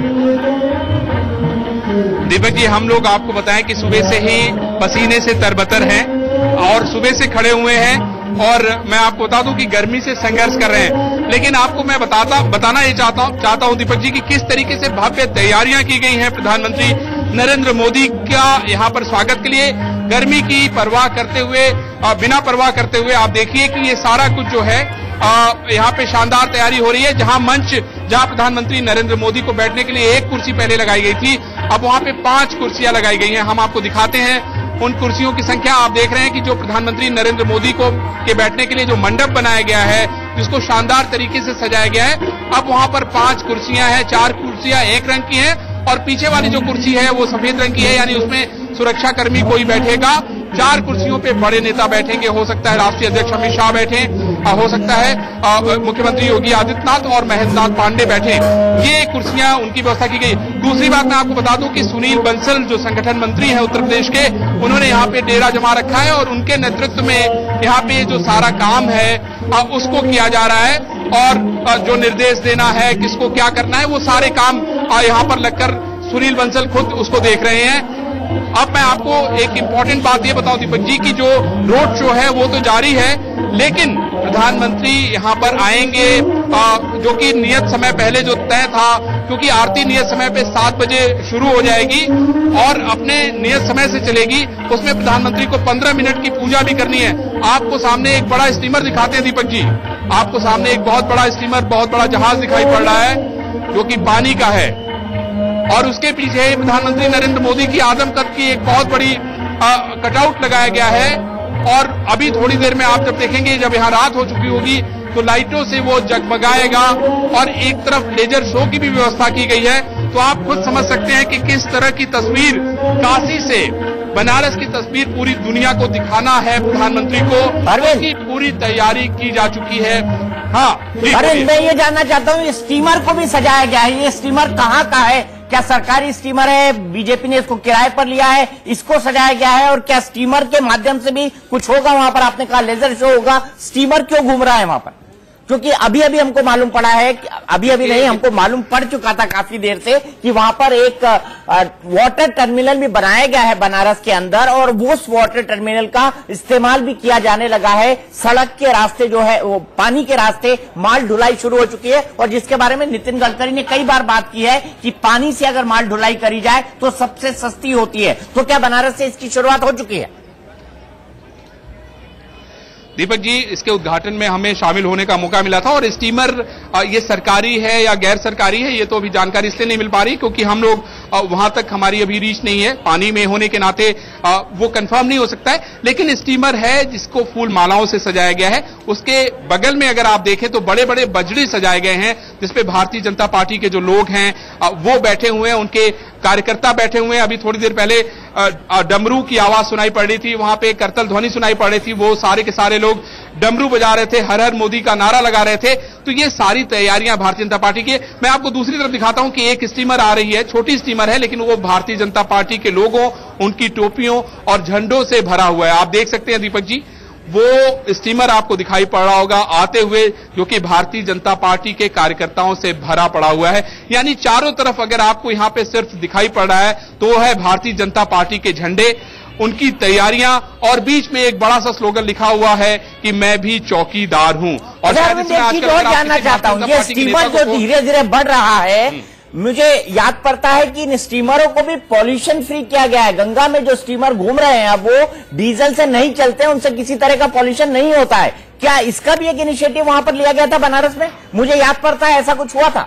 दीपक जी, हम लोग आपको बताएं कि सुबह से ही पसीने से तरबतर हैं और सुबह से खड़े हुए हैं और मैं आपको बता दूं कि गर्मी से संघर्ष कर रहे हैं। लेकिन आपको मैं बताना ये चाहता हूं दीपक जी कि किस तरीके से भव्य तैयारियां की गई हैं प्रधानमंत्री नरेंद्र मोदी का यहाँ पर स्वागत के लिए। गर्मी की परवाह करते हुए, बिना परवाह करते हुए आप देखिए कि ये सारा कुछ जो है यहाँ पे शानदार तैयारी हो रही है। जहां प्रधानमंत्री नरेंद्र मोदी को बैठने के लिए 1 कुर्सी पहले लगाई गई थी, अब वहां पे 5 कुर्सियां लगाई गई हैं। हम आपको दिखाते हैं उन कुर्सियों की संख्या। आप देख रहे हैं कि जो प्रधानमंत्री नरेंद्र मोदी के बैठने के लिए जो मंडप बनाया गया है, जिसको शानदार तरीके से सजाया गया है, अब वहां पर 5 कुर्सियां हैं। 4 कुर्सियां एक रंग की हैं और पीछे वाली जो कुर्सी है वो सफेद रंग की है, यानी उसमें सुरक्षा कर्मी कोई बैठेगा। 4 कुर्सियों पे बड़े नेता बैठेंगे, हो सकता है राष्ट्रीय अध्यक्ष अमित शाह बैठे, हो सकता है मुख्यमंत्री योगी आदित्यनाथ और महेंद्र नाथ पांडे बैठे। ये कुर्सियां उनकी व्यवस्था की गई। दूसरी बात मैं आपको बता दूं कि सुनील बंसल जो संगठन मंत्री हैं उत्तर प्रदेश के, उन्होंने यहाँ पे डेरा जमा रखा है और उनके नेतृत्व में यहाँ पे जो सारा काम है उसको किया जा रहा है और जो निर्देश देना है, किसको क्या करना है, वो सारे काम यहाँ पर लगकर सुनील बंसल खुद उसको देख रहे हैं। अब मैं आपको एक इम्पोर्टेंट बात ये बताऊं दीपक जी कि जो रोड शो है वो तो जारी है, लेकिन प्रधानमंत्री यहाँ पर आएंगे जो कि नियत समय पहले जो तय था, क्योंकि आरती नियत समय पे 7 बजे शुरू हो जाएगी और अपने नियत समय से चलेगी। उसमें प्रधानमंत्री को 15 मिनट की पूजा भी करनी है। आपको सामने एक बड़ा स्टीमर दिखाते हैं दीपक जी, आपको सामने एक बहुत बड़ा स्टीमर, बहुत बड़ा जहाज दिखाई पड़ रहा है जो कि पानी का है और उसके पीछे प्रधानमंत्री नरेंद्र मोदी की आदमकद की एक बहुत बड़ी कटआउट लगाया गया है। और अभी थोड़ी देर में आप जब देखेंगे, जब यहाँ रात हो चुकी होगी, तो लाइटों से वो जगमगाएगा और एक तरफ लेजर शो की भी व्यवस्था की गई है। तो आप खुद समझ सकते हैं कि किस तरह की तस्वीर काशी से बनारस की तस्वीर पूरी दुनिया को दिखाना है प्रधानमंत्री को, उसकी पूरी तैयारी की जा चुकी है। हाँ, अरे मैं ये जानना चाहता हूँ, स्टीमर को भी सजाया गया है, ये स्टीमर कहाँ का है? क्या सरकारी स्टीमर है? बीजेपी ने इसको किराए पर लिया है, इसको सजाया गया है? और क्या स्टीमर के माध्यम से भी कुछ होगा वहां पर? आपने कहा लेजर शो होगा, स्टीमर क्यों घूम रहा है वहां पर? क्योंकि अभी अभी हमको मालूम पड़ा है, अभी अभी नहीं, हमको मालूम पड़ चुका था काफी देर से कि वहां पर एक वाटर टर्मिनल भी बनाया गया है बनारस के अंदर, और वो उस वाटर टर्मिनल का इस्तेमाल भी किया जाने लगा है। सड़क के रास्ते जो है, वो पानी के रास्ते माल ढुलाई शुरू हो चुकी है, और जिसके बारे में नितिन गडकरी ने कई बार बात की है कि पानी से अगर माल ढुलाई करी जाए तो सबसे सस्ती होती है। तो क्या बनारस से इसकी शुरुआत हो चुकी है? दीपक जी, इसके उद्घाटन में हमें शामिल होने का मौका मिला था, और स्टीमर ये सरकारी है या गैर सरकारी है ये तो अभी जानकारी इसलिए नहीं मिल पा रही क्योंकि हम लोग वहां तक हमारी अभी रीच नहीं है, पानी में होने के नाते वो कंफर्म नहीं हो सकता है। लेकिन स्टीमर है जिसको फूल मालाओं से सजाया गया है, उसके बगल में अगर आप देखें तो बड़े बड़े बजड़े सजाए गए हैं जिसपे भारतीय जनता पार्टी के जो लोग हैं वो बैठे हुए हैं, उनके कार्यकर्ता बैठे हुए हैं। अभी थोड़ी देर पहले डमरू की आवाज सुनाई पड़ रही थी, वहां पे करतल ध्वनि सुनाई पड़ रही थी, वो सारे के सारे लोग डमरू बजा रहे थे, हर हर मोदी का नारा लगा रहे थे। तो ये सारी तैयारियां भारतीय जनता पार्टी की। मैं आपको दूसरी तरफ दिखाता हूं कि एक स्टीमर आ रही है, छोटी स्टीमर है लेकिन वो भारतीय जनता पार्टी के लोगों, उनकी टोपियों और झंडों से भरा हुआ है। आप देख सकते हैं दीपक जी, वो स्टीमर आपको दिखाई पड़ रहा होगा आते हुए, जो कि भारतीय जनता पार्टी के कार्यकर्ताओं से भरा पड़ा हुआ है। यानी चारों तरफ अगर आपको यहां पे सिर्फ दिखाई पड़ रहा है तो है भारतीय जनता पार्टी के झंडे, उनकी तैयारियां, और बीच में एक बड़ा सा स्लोगन लिखा हुआ है कि मैं भी चौकीदार हूं। और जानना चाहता हूं, ये स्टीमर जो धीरे धीरे बढ़ रहा है, मुझे याद पड़ता है कि इन स्टीमरों को भी पॉल्यूशन फ्री किया गया है। गंगा में जो स्टीमर घूम रहे हैं अब वो डीजल से नहीं चलते, उनसे किसी तरह का पॉल्यूशन नहीं होता है। क्या इसका भी एक इनिशिएटिव वहां पर लिया गया था बनारस में? मुझे याद पड़ता है ऐसा कुछ हुआ था।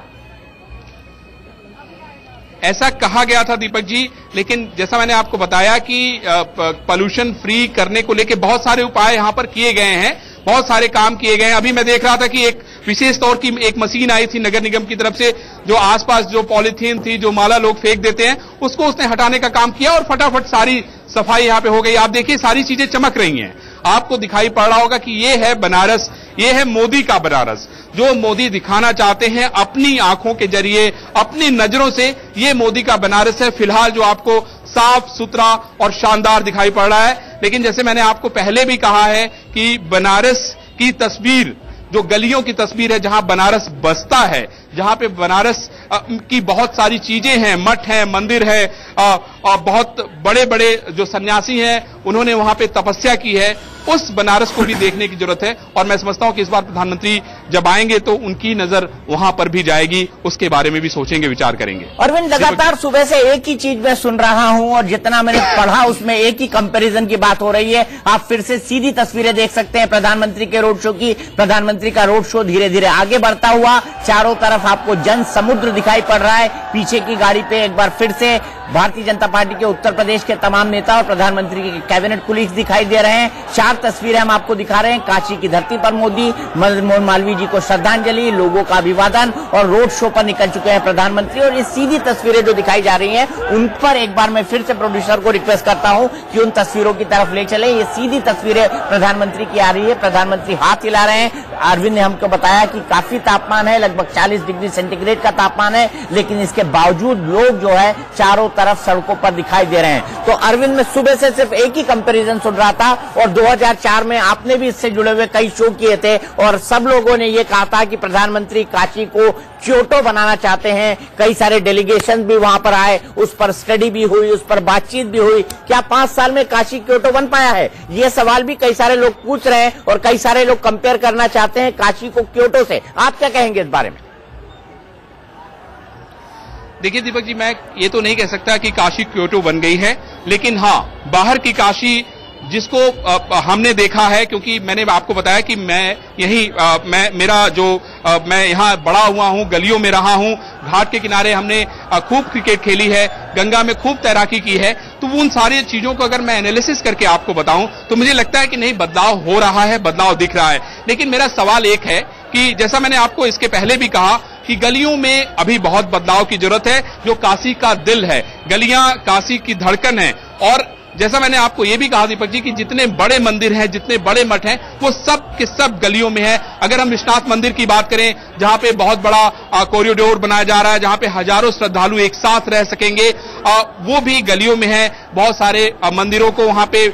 ऐसा कहा गया था दीपक जी, लेकिन जैसा मैंने आपको बताया कि पॉल्यूशन फ्री करने को लेकर बहुत सारे उपाय यहां पर किए गए हैं, बहुत सारे काम किए गए हैं। अभी मैं देख रहा था कि एक विशेष तौर की एक मशीन आई थी नगर निगम की तरफ से, जो आसपास जो पॉलीथीन थी, जो माला लोग फेंक देते हैं, उसको उसने हटाने का काम किया और फटाफट सारी सफाई यहां पे हो गई। आप देखिए सारी चीजें चमक रही हैं, आपको दिखाई पड़ रहा होगा कि ये है बनारस, ये है मोदी का बनारस, जो मोदी दिखाना चाहते हैं अपनी आंखों के जरिए, अपनी नजरों से। ये मोदी का बनारस है फिलहाल, जो आपको साफ सुथरा और शानदार दिखाई पड़ रहा है। लेकिन जैसे मैंने आपको पहले भी कहा है कि बनारस की तस्वीर, जो गलियों की तस्वीर है जहां बनारस बसता है, जहां पे बनारस की बहुत सारी चीजें हैं, मठ है, मंदिर है, और बहुत बड़े बड़े जो सन्यासी हैं उन्होंने वहां पे तपस्या की है, उस बनारस को भी देखने की जरूरत है। और मैं समझता हूं कि इस बार प्रधानमंत्री जब आएंगे तो उनकी नजर वहां पर भी जाएगी, उसके बारे में भी सोचेंगे, विचार करेंगे। अरविंद, लगातार सुबह से एक ही चीज मैं सुन रहा हूं और जितना मैंने पढ़ा उसमें एक ही कंपैरिजन की बात हो रही है। आप फिर से सीधी तस्वीरें देख सकते हैं प्रधानमंत्री के रोड शो की। प्रधानमंत्री का रोड शो धीरे धीरे आगे बढ़ता हुआ, चारों तरफ आपको जन समुद्र दिखाई पड़ रहा है। पीछे की गाड़ी पे एक बार फिर से भारतीय जनता पार्टी के उत्तर प्रदेश के तमाम नेता और प्रधानमंत्री के कैबिनेट कुलीग्स दिखाई दे रहे हैं। 4 तस्वीरें हम आपको दिखा रहे हैं। काशी की धरती पर मोदी, मनमोहन मालवीय जी को श्रद्धांजलि, लोगों का अभिवादन, और रोड शो पर निकल चुके हैं प्रधानमंत्री। और ये सीधी तस्वीरें जो दिखाई जा रही हैं उन पर एक बार मैं फिर से प्रोड्यूसर को रिक्वेस्ट करता हूं कि उन तस्वीरों की तरफ ले चले। ये सीधी तस्वीरें प्रधानमंत्री की आ रही है, प्रधानमंत्री हाथ हिला रहे हैं। अरविंद ने हमको बताया कि काफी तापमान है, लगभग 40 डिग्री सेंटीग्रेड का तापमान है, लेकिन इसके बावजूद लोग जो है चारों तरफ सड़कों पर दिखाई दे रहे हैं। तो अरविंद, मैं सुबह से सिर्फ एक ही कंपैरिजन सुन रहा था, और 2004 में आपने भी इससे जुड़े हुए कई शो किए थे और सब लोगों ने ये कहा था कि प्रधानमंत्री काशी को क्योटो बनाना चाहते हैं। कई सारे डेलीगेशन भी वहां पर आए, उस पर स्टडी भी हुई, उस पर बातचीत भी हुई। क्या 5 साल में काशी क्योटो बन पाया है? ये सवाल भी कई सारे लोग पूछ रहे हैं और कई सारे लोग कंपेयर करना चाहते हैं काशी को क्योटो से। आप क्या कहेंगे इस बारे में? देखिए दीपक जी, मैं ये तो नहीं कह सकता कि काशी क्योटो बन गई है, लेकिन हाँ, बाहर की काशी जिसको हमने देखा है, क्योंकि मैंने आपको बताया कि मैं मैं यहाँ बड़ा हुआ हूँ, गलियों में रहा हूँ, घाट के किनारे हमने खूब क्रिकेट खेली है, गंगा में खूब तैराकी की है। तो उन सारी चीजों को अगर मैं एनालिसिस करके आपको बताऊं तो मुझे लगता है कि नहीं, बदलाव हो रहा है, बदलाव दिख रहा है। लेकिन मेरा सवाल एक है कि जैसा मैंने आपको इसके पहले भी कहा कि गलियों में अभी बहुत बदलाव की जरूरत है। जो काशी का दिल है, गलियां काशी की धड़कन है, और जैसा मैंने आपको ये भी कहा दीपक जी कि जितने बड़े मंदिर हैं, जितने बड़े मठ हैं, वो सब के सब गलियों में है। अगर हम विश्वनाथ मंदिर की बात करें, जहां पे बहुत बड़ा कॉरिडोर बनाया जा रहा है, जहां पे हजारों श्रद्धालु एक साथ रह सकेंगे, वो भी गलियों में है। बहुत सारे मंदिरों को वहां पे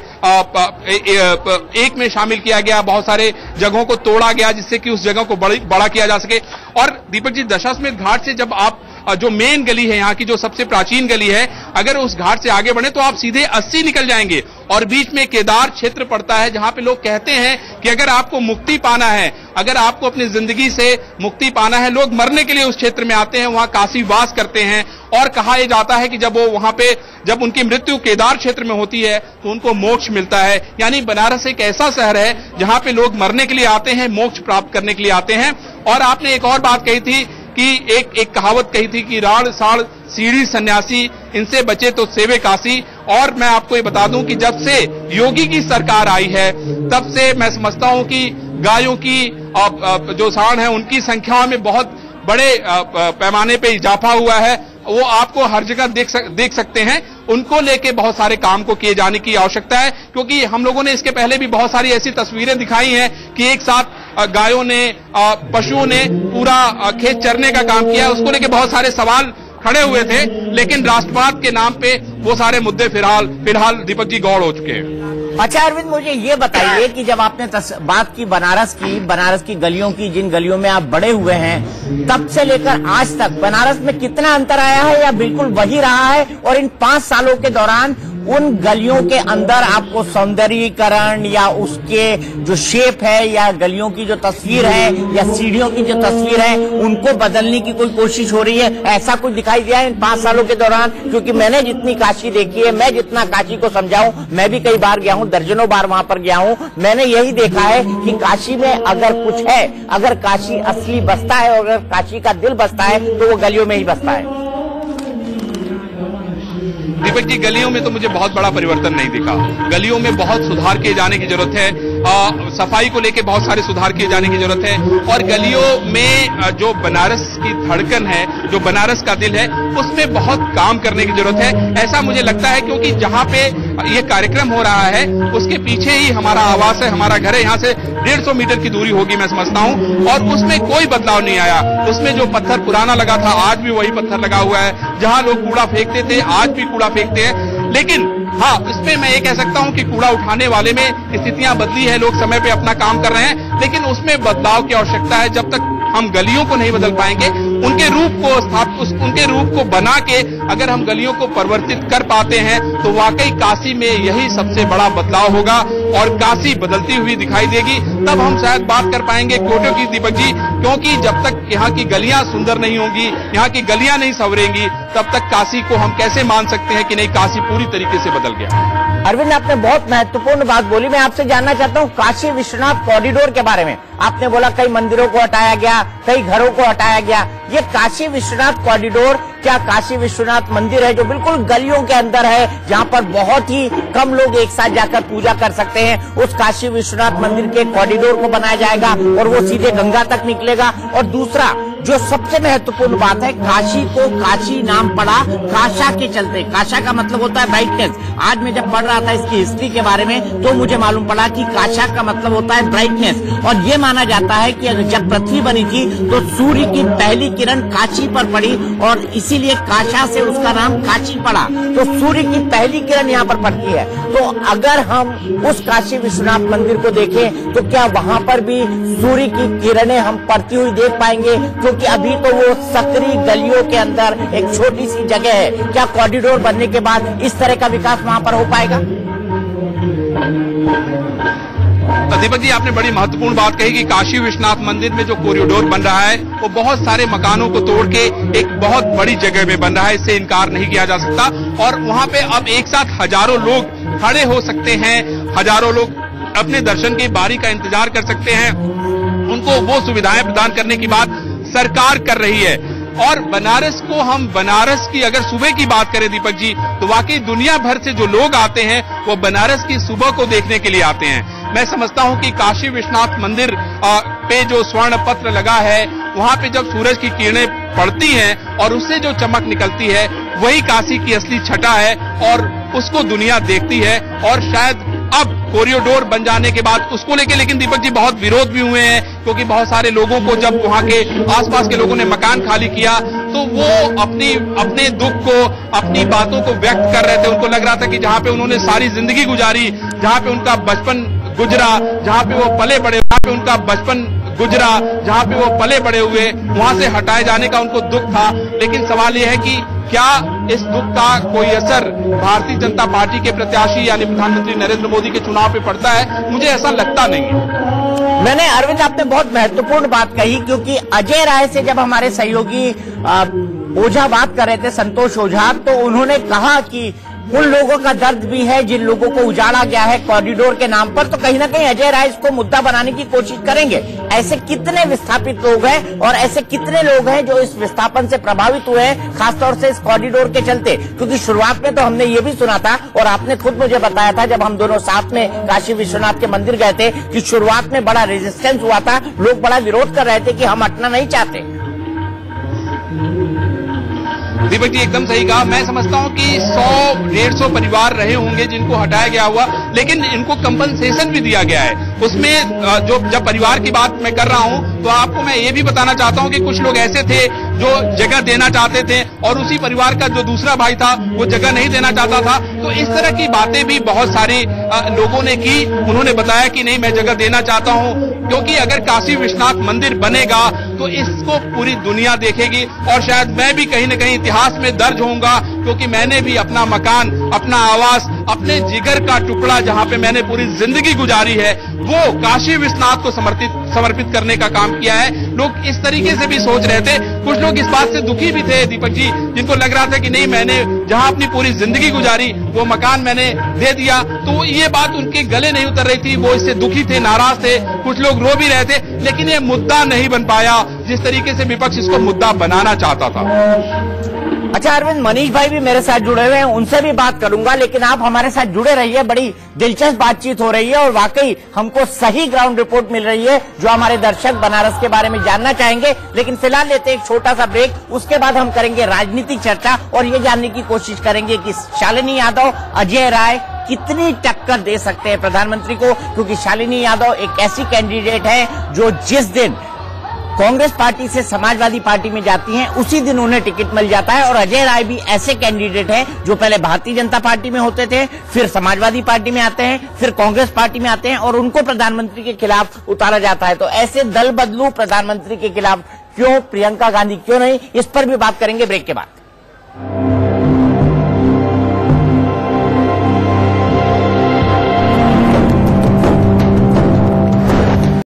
एक में शामिल किया गया, बहुत सारे जगहों को तोड़ा गया जिससे कि उस जगह को बड़ा किया जा सके। और दीपक जी, दशाश्वमेध घाट से जब आप जो मेन गली है, यहाँ की जो सबसे प्राचीन गली है, अगर उस घाट से आगे बढ़े तो आप सीधे 80 निकल जाएंगे और बीच में केदार क्षेत्र पड़ता है, जहां पे लोग कहते हैं कि अगर आपको मुक्ति पाना है, अगर आपको अपनी जिंदगी से मुक्ति पाना है, लोग मरने के लिए उस क्षेत्र में आते हैं, वहां काशी वास करते हैं। और कहा यह जाता है कि जब वो वहां पे जब उनकी मृत्यु केदार क्षेत्र में होती है तो उनको मोक्ष मिलता है। यानी बनारस एक ऐसा शहर है जहां पे लोग मरने के लिए आते हैं, मोक्ष प्राप्त करने के लिए आते हैं। और आपने एक और बात कही थी कि एक कहावत कही थी कि राड़ साड़ सीढ़ी सन्यासी, इनसे बचे तो सेवे काशी। और मैं आपको ये बता दूं कि जब से योगी की सरकार आई है, तब से मैं समझता हूं कि गायों की जो सांड है उनकी संख्या में बहुत बड़े पैमाने पे इजाफा हुआ है। वो आपको हर जगह देख सकते हैं। उनको लेके बहुत सारे काम को किए जाने की आवश्यकता है, क्योंकि हम लोगों ने इसके पहले भी बहुत सारी ऐसी तस्वीरें दिखाई हैं कि एक साथ गायों ने, पशुओं ने पूरा खेत चरने का काम किया। उसको लेके बहुत सारे सवाल खड़े हुए थे, लेकिन राष्ट्रवाद के नाम पे वो सारे मुद्दे फिलहाल दीपक जी गौड़ हो चुके हैं। अच्छा अरविंद, मुझे ये बताइए कि जब आपने बात की बनारस की गलियों की, जिन गलियों में आप बड़े हुए हैं, तब से लेकर आज तक बनारस में कितना अंतर आया है या बिल्कुल वही रहा है? और इन 5 सालों के दौरान उन गलियों के अंदर आपको सौंदर्यीकरण या उसके जो शेप है या गलियों की जो तस्वीर है या सीढ़ियों की जो तस्वीर है, उनको बदलने की कोई कोशिश हो रही है? ऐसा कुछ दिखाई दिया है इन 5 सालों के दौरान? क्योंकि मैंने जितनी काशी देखी है, मैं जितना काशी को समझा हूं, मैं भी कई बार गया हूं, दर्जनों बार वहां पर गया हूं, मैंने यही देखा है कि काशी में अगर कुछ है, अगर काशी असली बसता है और अगर काशी का दिल बसता है तो वो गलियों में ही बसता है। दीपक जी, गलियों में तो मुझे बहुत बड़ा परिवर्तन नहीं दिखा। गलियों में बहुत सुधार किए जाने की जरूरत है। सफाई को लेके बहुत सारे सुधार किए जाने की जरूरत है। और गलियों में जो बनारस की धड़कन है, जो बनारस का दिल है, उसमें बहुत काम करने की जरूरत है, ऐसा मुझे लगता है। क्योंकि जहां पे ये कार्यक्रम हो रहा है उसके पीछे ही हमारा आवास है, हमारा घर है। यहाँ से 150 मीटर की दूरी होगी मैं समझता हूँ, और उसमें कोई बदलाव नहीं आया। उसमें जो पत्थर पुराना लगा था, आज भी वही पत्थर लगा हुआ है। जहां लोग कूड़ा फेंकते थे, आज भी कूड़ा फेंकते हैं। लेकिन हाँ, इसमें मैं ये कह सकता हूं कि कूड़ा उठाने वाले में स्थितियां बदली है, लोग समय पे अपना काम कर रहे हैं, लेकिन उसमें बदलाव की आवश्यकता है। जब तक हम गलियों को नहीं बदल पाएंगे, उनके रूप को बना के अगर हम गलियों को परिवर्तित कर पाते हैं तो वाकई काशी में यही सबसे बड़ा बदलाव होगा और काशी बदलती हुई दिखाई देगी। तब हम शायद बात कर पाएंगे कोटियों की, दीपक जी, क्योंकि जब तक यहाँ की गलियां सुंदर नहीं होंगी, यहाँ की गलियां नहीं संवरेंगी, तब तक काशी को हम कैसे मान सकते हैं कि नहीं, काशी पूरी तरीके से बदल गया। अरविंद, आपने बहुत महत्वपूर्ण बात बोली। मैं आपसे जानना चाहता हूँ काशी विश्वनाथ कॉरिडोर के बारे में। आपने बोला कई मंदिरों को हटाया गया, कई घरों को हटाया गया। ये काशी विश्वनाथ कॉरिडोर क्या काशी विश्वनाथ मंदिर है जो बिल्कुल गलियों के अंदर है, जहाँ पर बहुत ही कम लोग एक साथ जाकर पूजा कर सकते हैं? उस काशी विश्वनाथ मंदिर के कॉरिडोर को बनाया जाएगा और वो सीधे गंगा तक निकलेगा। और दूसरा जो सबसे महत्वपूर्ण बात है, काशी को काशी नाम पड़ा काशा के चलते। काशा का मतलब होता है ब्राइटनेस। आज मैं जब पढ़ रहा था इसकी हिस्ट्री के बारे में तो मुझे मालूम पड़ा कि काशा का मतलब होता है ब्राइटनेस। और ये माना जाता है कि जब पृथ्वी बनी थी तो सूर्य की पहली किरण काशी पर पड़ी और इसीलिए काशा से उसका नाम काशी पड़ा। तो सूर्य की पहली किरण यहाँ पर पड़ती है। तो अगर हम उस काशी विश्वनाथ मंदिर को देखें तो क्या वहां पर भी सूर्य की किरणें हम पड़ती हुई देख पाएंगे? क्योंकि अभी तो वो सकरी गलियों के अंदर एक छोटी सी जगह है। क्या कॉरिडोर बनने के बाद इस तरह का विकास वहां पर हो पाएगा? दीपक जी, आपने बड़ी महत्वपूर्ण बात कही कि काशी विश्वनाथ मंदिर में जो कॉरिडोर बन रहा है वो बहुत सारे मकानों को तोड़ के एक बहुत बड़ी जगह में बन रहा है, इससे इनकार नहीं किया जा सकता। और वहां पे अब एक साथ हजारों लोग खड़े हो सकते हैं, हजारों लोग अपने दर्शन की बारी का इंतजार कर सकते हैं। उनको वो सुविधाएं प्रदान करने की बात सरकार कर रही है। और बनारस को, हम बनारस की अगर सुबह की बात करें दीपक जी, तो वाकई दुनिया भर से जो लोग आते हैं वो बनारस की सुबह को देखने के लिए आते हैं। मैं समझता हूं कि काशी विश्वनाथ मंदिर पे जो स्वर्ण पत्र लगा है, वहां पे जब सूरज की किरणें पड़ती हैं और उससे जो चमक निकलती है वही काशी की असली छटा है और उसको दुनिया देखती है। और शायद अब कॉरिडोर बन जाने के बाद उसको लेके लेकिन दीपक जी बहुत विरोध भी हुए हैं, क्योंकि बहुत सारे लोगों को जब वहां के आसपास के लोगों ने मकान खाली किया तो वो अपने दुख को, अपनी बातों को व्यक्त कर रहे थे। उनको लग रहा था कि जहां पे उन्होंने सारी जिंदगी गुजारी, जहां पे उनका बचपन गुजरा, जहां पे वो पले बड़े, वहां पे उनका बचपन गुजरा, जहां पे वो पले बड़े हुए, वहां से हटाए जाने का उनको दुख था। लेकिन सवाल यह है कि क्या इस दुख का कोई असर भारतीय जनता पार्टी के प्रत्याशी यानी प्रधानमंत्री नरेंद्र मोदी के चुनाव पे पड़ता है? मुझे ऐसा लगता नहीं है। मैंने अरविंद, आपने बहुत महत्वपूर्ण बात कही, क्योंकि अजय राय से जब हमारे सहयोगी ओझा बात कर रहे थे, संतोष ओझा, तो उन्होंने कहा कि उन लोगों का दर्द भी है जिन लोगों को उजाड़ा गया है कॉरिडोर के नाम पर, तो कहीं ना कहीं अजय राय इसको मुद्दा बनाने की कोशिश करेंगे। ऐसे कितने विस्थापित लोग हैं और ऐसे कितने लोग हैं जो इस विस्थापन से प्रभावित हुए हैं, खासतौर से इस कॉरिडोर के चलते? क्योंकि शुरुआत में तो हमने ये भी सुना था और आपने खुद मुझे बताया था जब हम दोनों साथ में काशी विश्वनाथ के मंदिर गए थे कि शुरुआत में बड़ा रेजिस्टेंस हुआ था, लोग बड़ा विरोध कर रहे थे कि हम हटना नहीं चाहते। दीपक जी एकदम सही कहा। मैं समझता हूं कि 100-150 परिवार रहे होंगे जिनको हटाया गया हुआ, लेकिन इनको कंपनसेशन भी दिया गया है। उसमें जो जब परिवार की बात मैं कर रहा हूं तो आपको मैं ये भी बताना चाहता हूं कि कुछ लोग ऐसे थे जो जगह देना चाहते थे और उसी परिवार का जो दूसरा भाई था वो जगह नहीं देना चाहता था। तो इस तरह की बातें भी बहुत सारे लोगों ने की। उन्होंने बताया कि नहीं, मैं जगह देना चाहता हूं, क्योंकि अगर काशी विश्वनाथ मंदिर बनेगा तो इसको पूरी दुनिया देखेगी और शायद मैं भी कहीं न कहीं इतिहास में दर्ज होऊंगा, क्योंकि मैंने भी अपना मकान, अपना आवास, अपने जिगर का टुकड़ा जहां पे मैंने पूरी जिंदगी गुजारी है वो काशी विश्वनाथ को समर्पित करने का काम किया है। लोग इस तरीके से भी सोच रहे थे। कुछ लोग इस बात से दुखी भी थे दीपक जी, जिनको लग रहा था कि नहीं, मैंने जहां अपनी पूरी जिंदगी गुजारी वो मकान मैंने दे दिया, तो ये बात उनके गले नहीं उतर रही थी। वो इससे दुखी थे, नाराज थे, कुछ लोग रो भी रहे थे, लेकिन ये मुद्दा नहीं बन पाया जिस तरीके से विपक्ष इसको मुद्दा बनाना चाहता था। अच्छा अरविंद, मनीष भाई भी मेरे साथ जुड़े हुए हैं, उनसे भी बात करूंगा, लेकिन आप हमारे साथ जुड़े रहिए। बड़ी दिलचस्प बातचीत हो रही है और वाकई हमको सही ग्राउंड रिपोर्ट मिल रही है जो हमारे दर्शक बनारस के बारे में जानना चाहेंगे। लेकिन फिलहाल लेते एक छोटा सा ब्रेक, उसके बाद हम करेंगे राजनीतिक चर्चा और ये जानने की कोशिश करेंगे कि शालिनी यादव, अजय राय कितनी टक्कर दे सकते हैं प्रधानमंत्री को, क्योंकि शालिनी यादव एक ऐसी कैंडिडेट है जो जिस दिन कांग्रेस पार्टी से समाजवादी पार्टी में जाती हैं उसी दिन उन्हें टिकट मिल जाता है। और अजय राय भी ऐसे कैंडिडेट हैं जो पहले भारतीय जनता पार्टी में होते थे, फिर समाजवादी पार्टी में आते हैं, फिर कांग्रेस पार्टी में आते हैं और उनको प्रधानमंत्री के खिलाफ उतारा जाता है। तो ऐसे दल बदलू प्रधानमंत्री के खिलाफ क्यों, प्रियंका गांधी क्यों नहीं, इस पर भी बात करेंगे ब्रेक के बाद।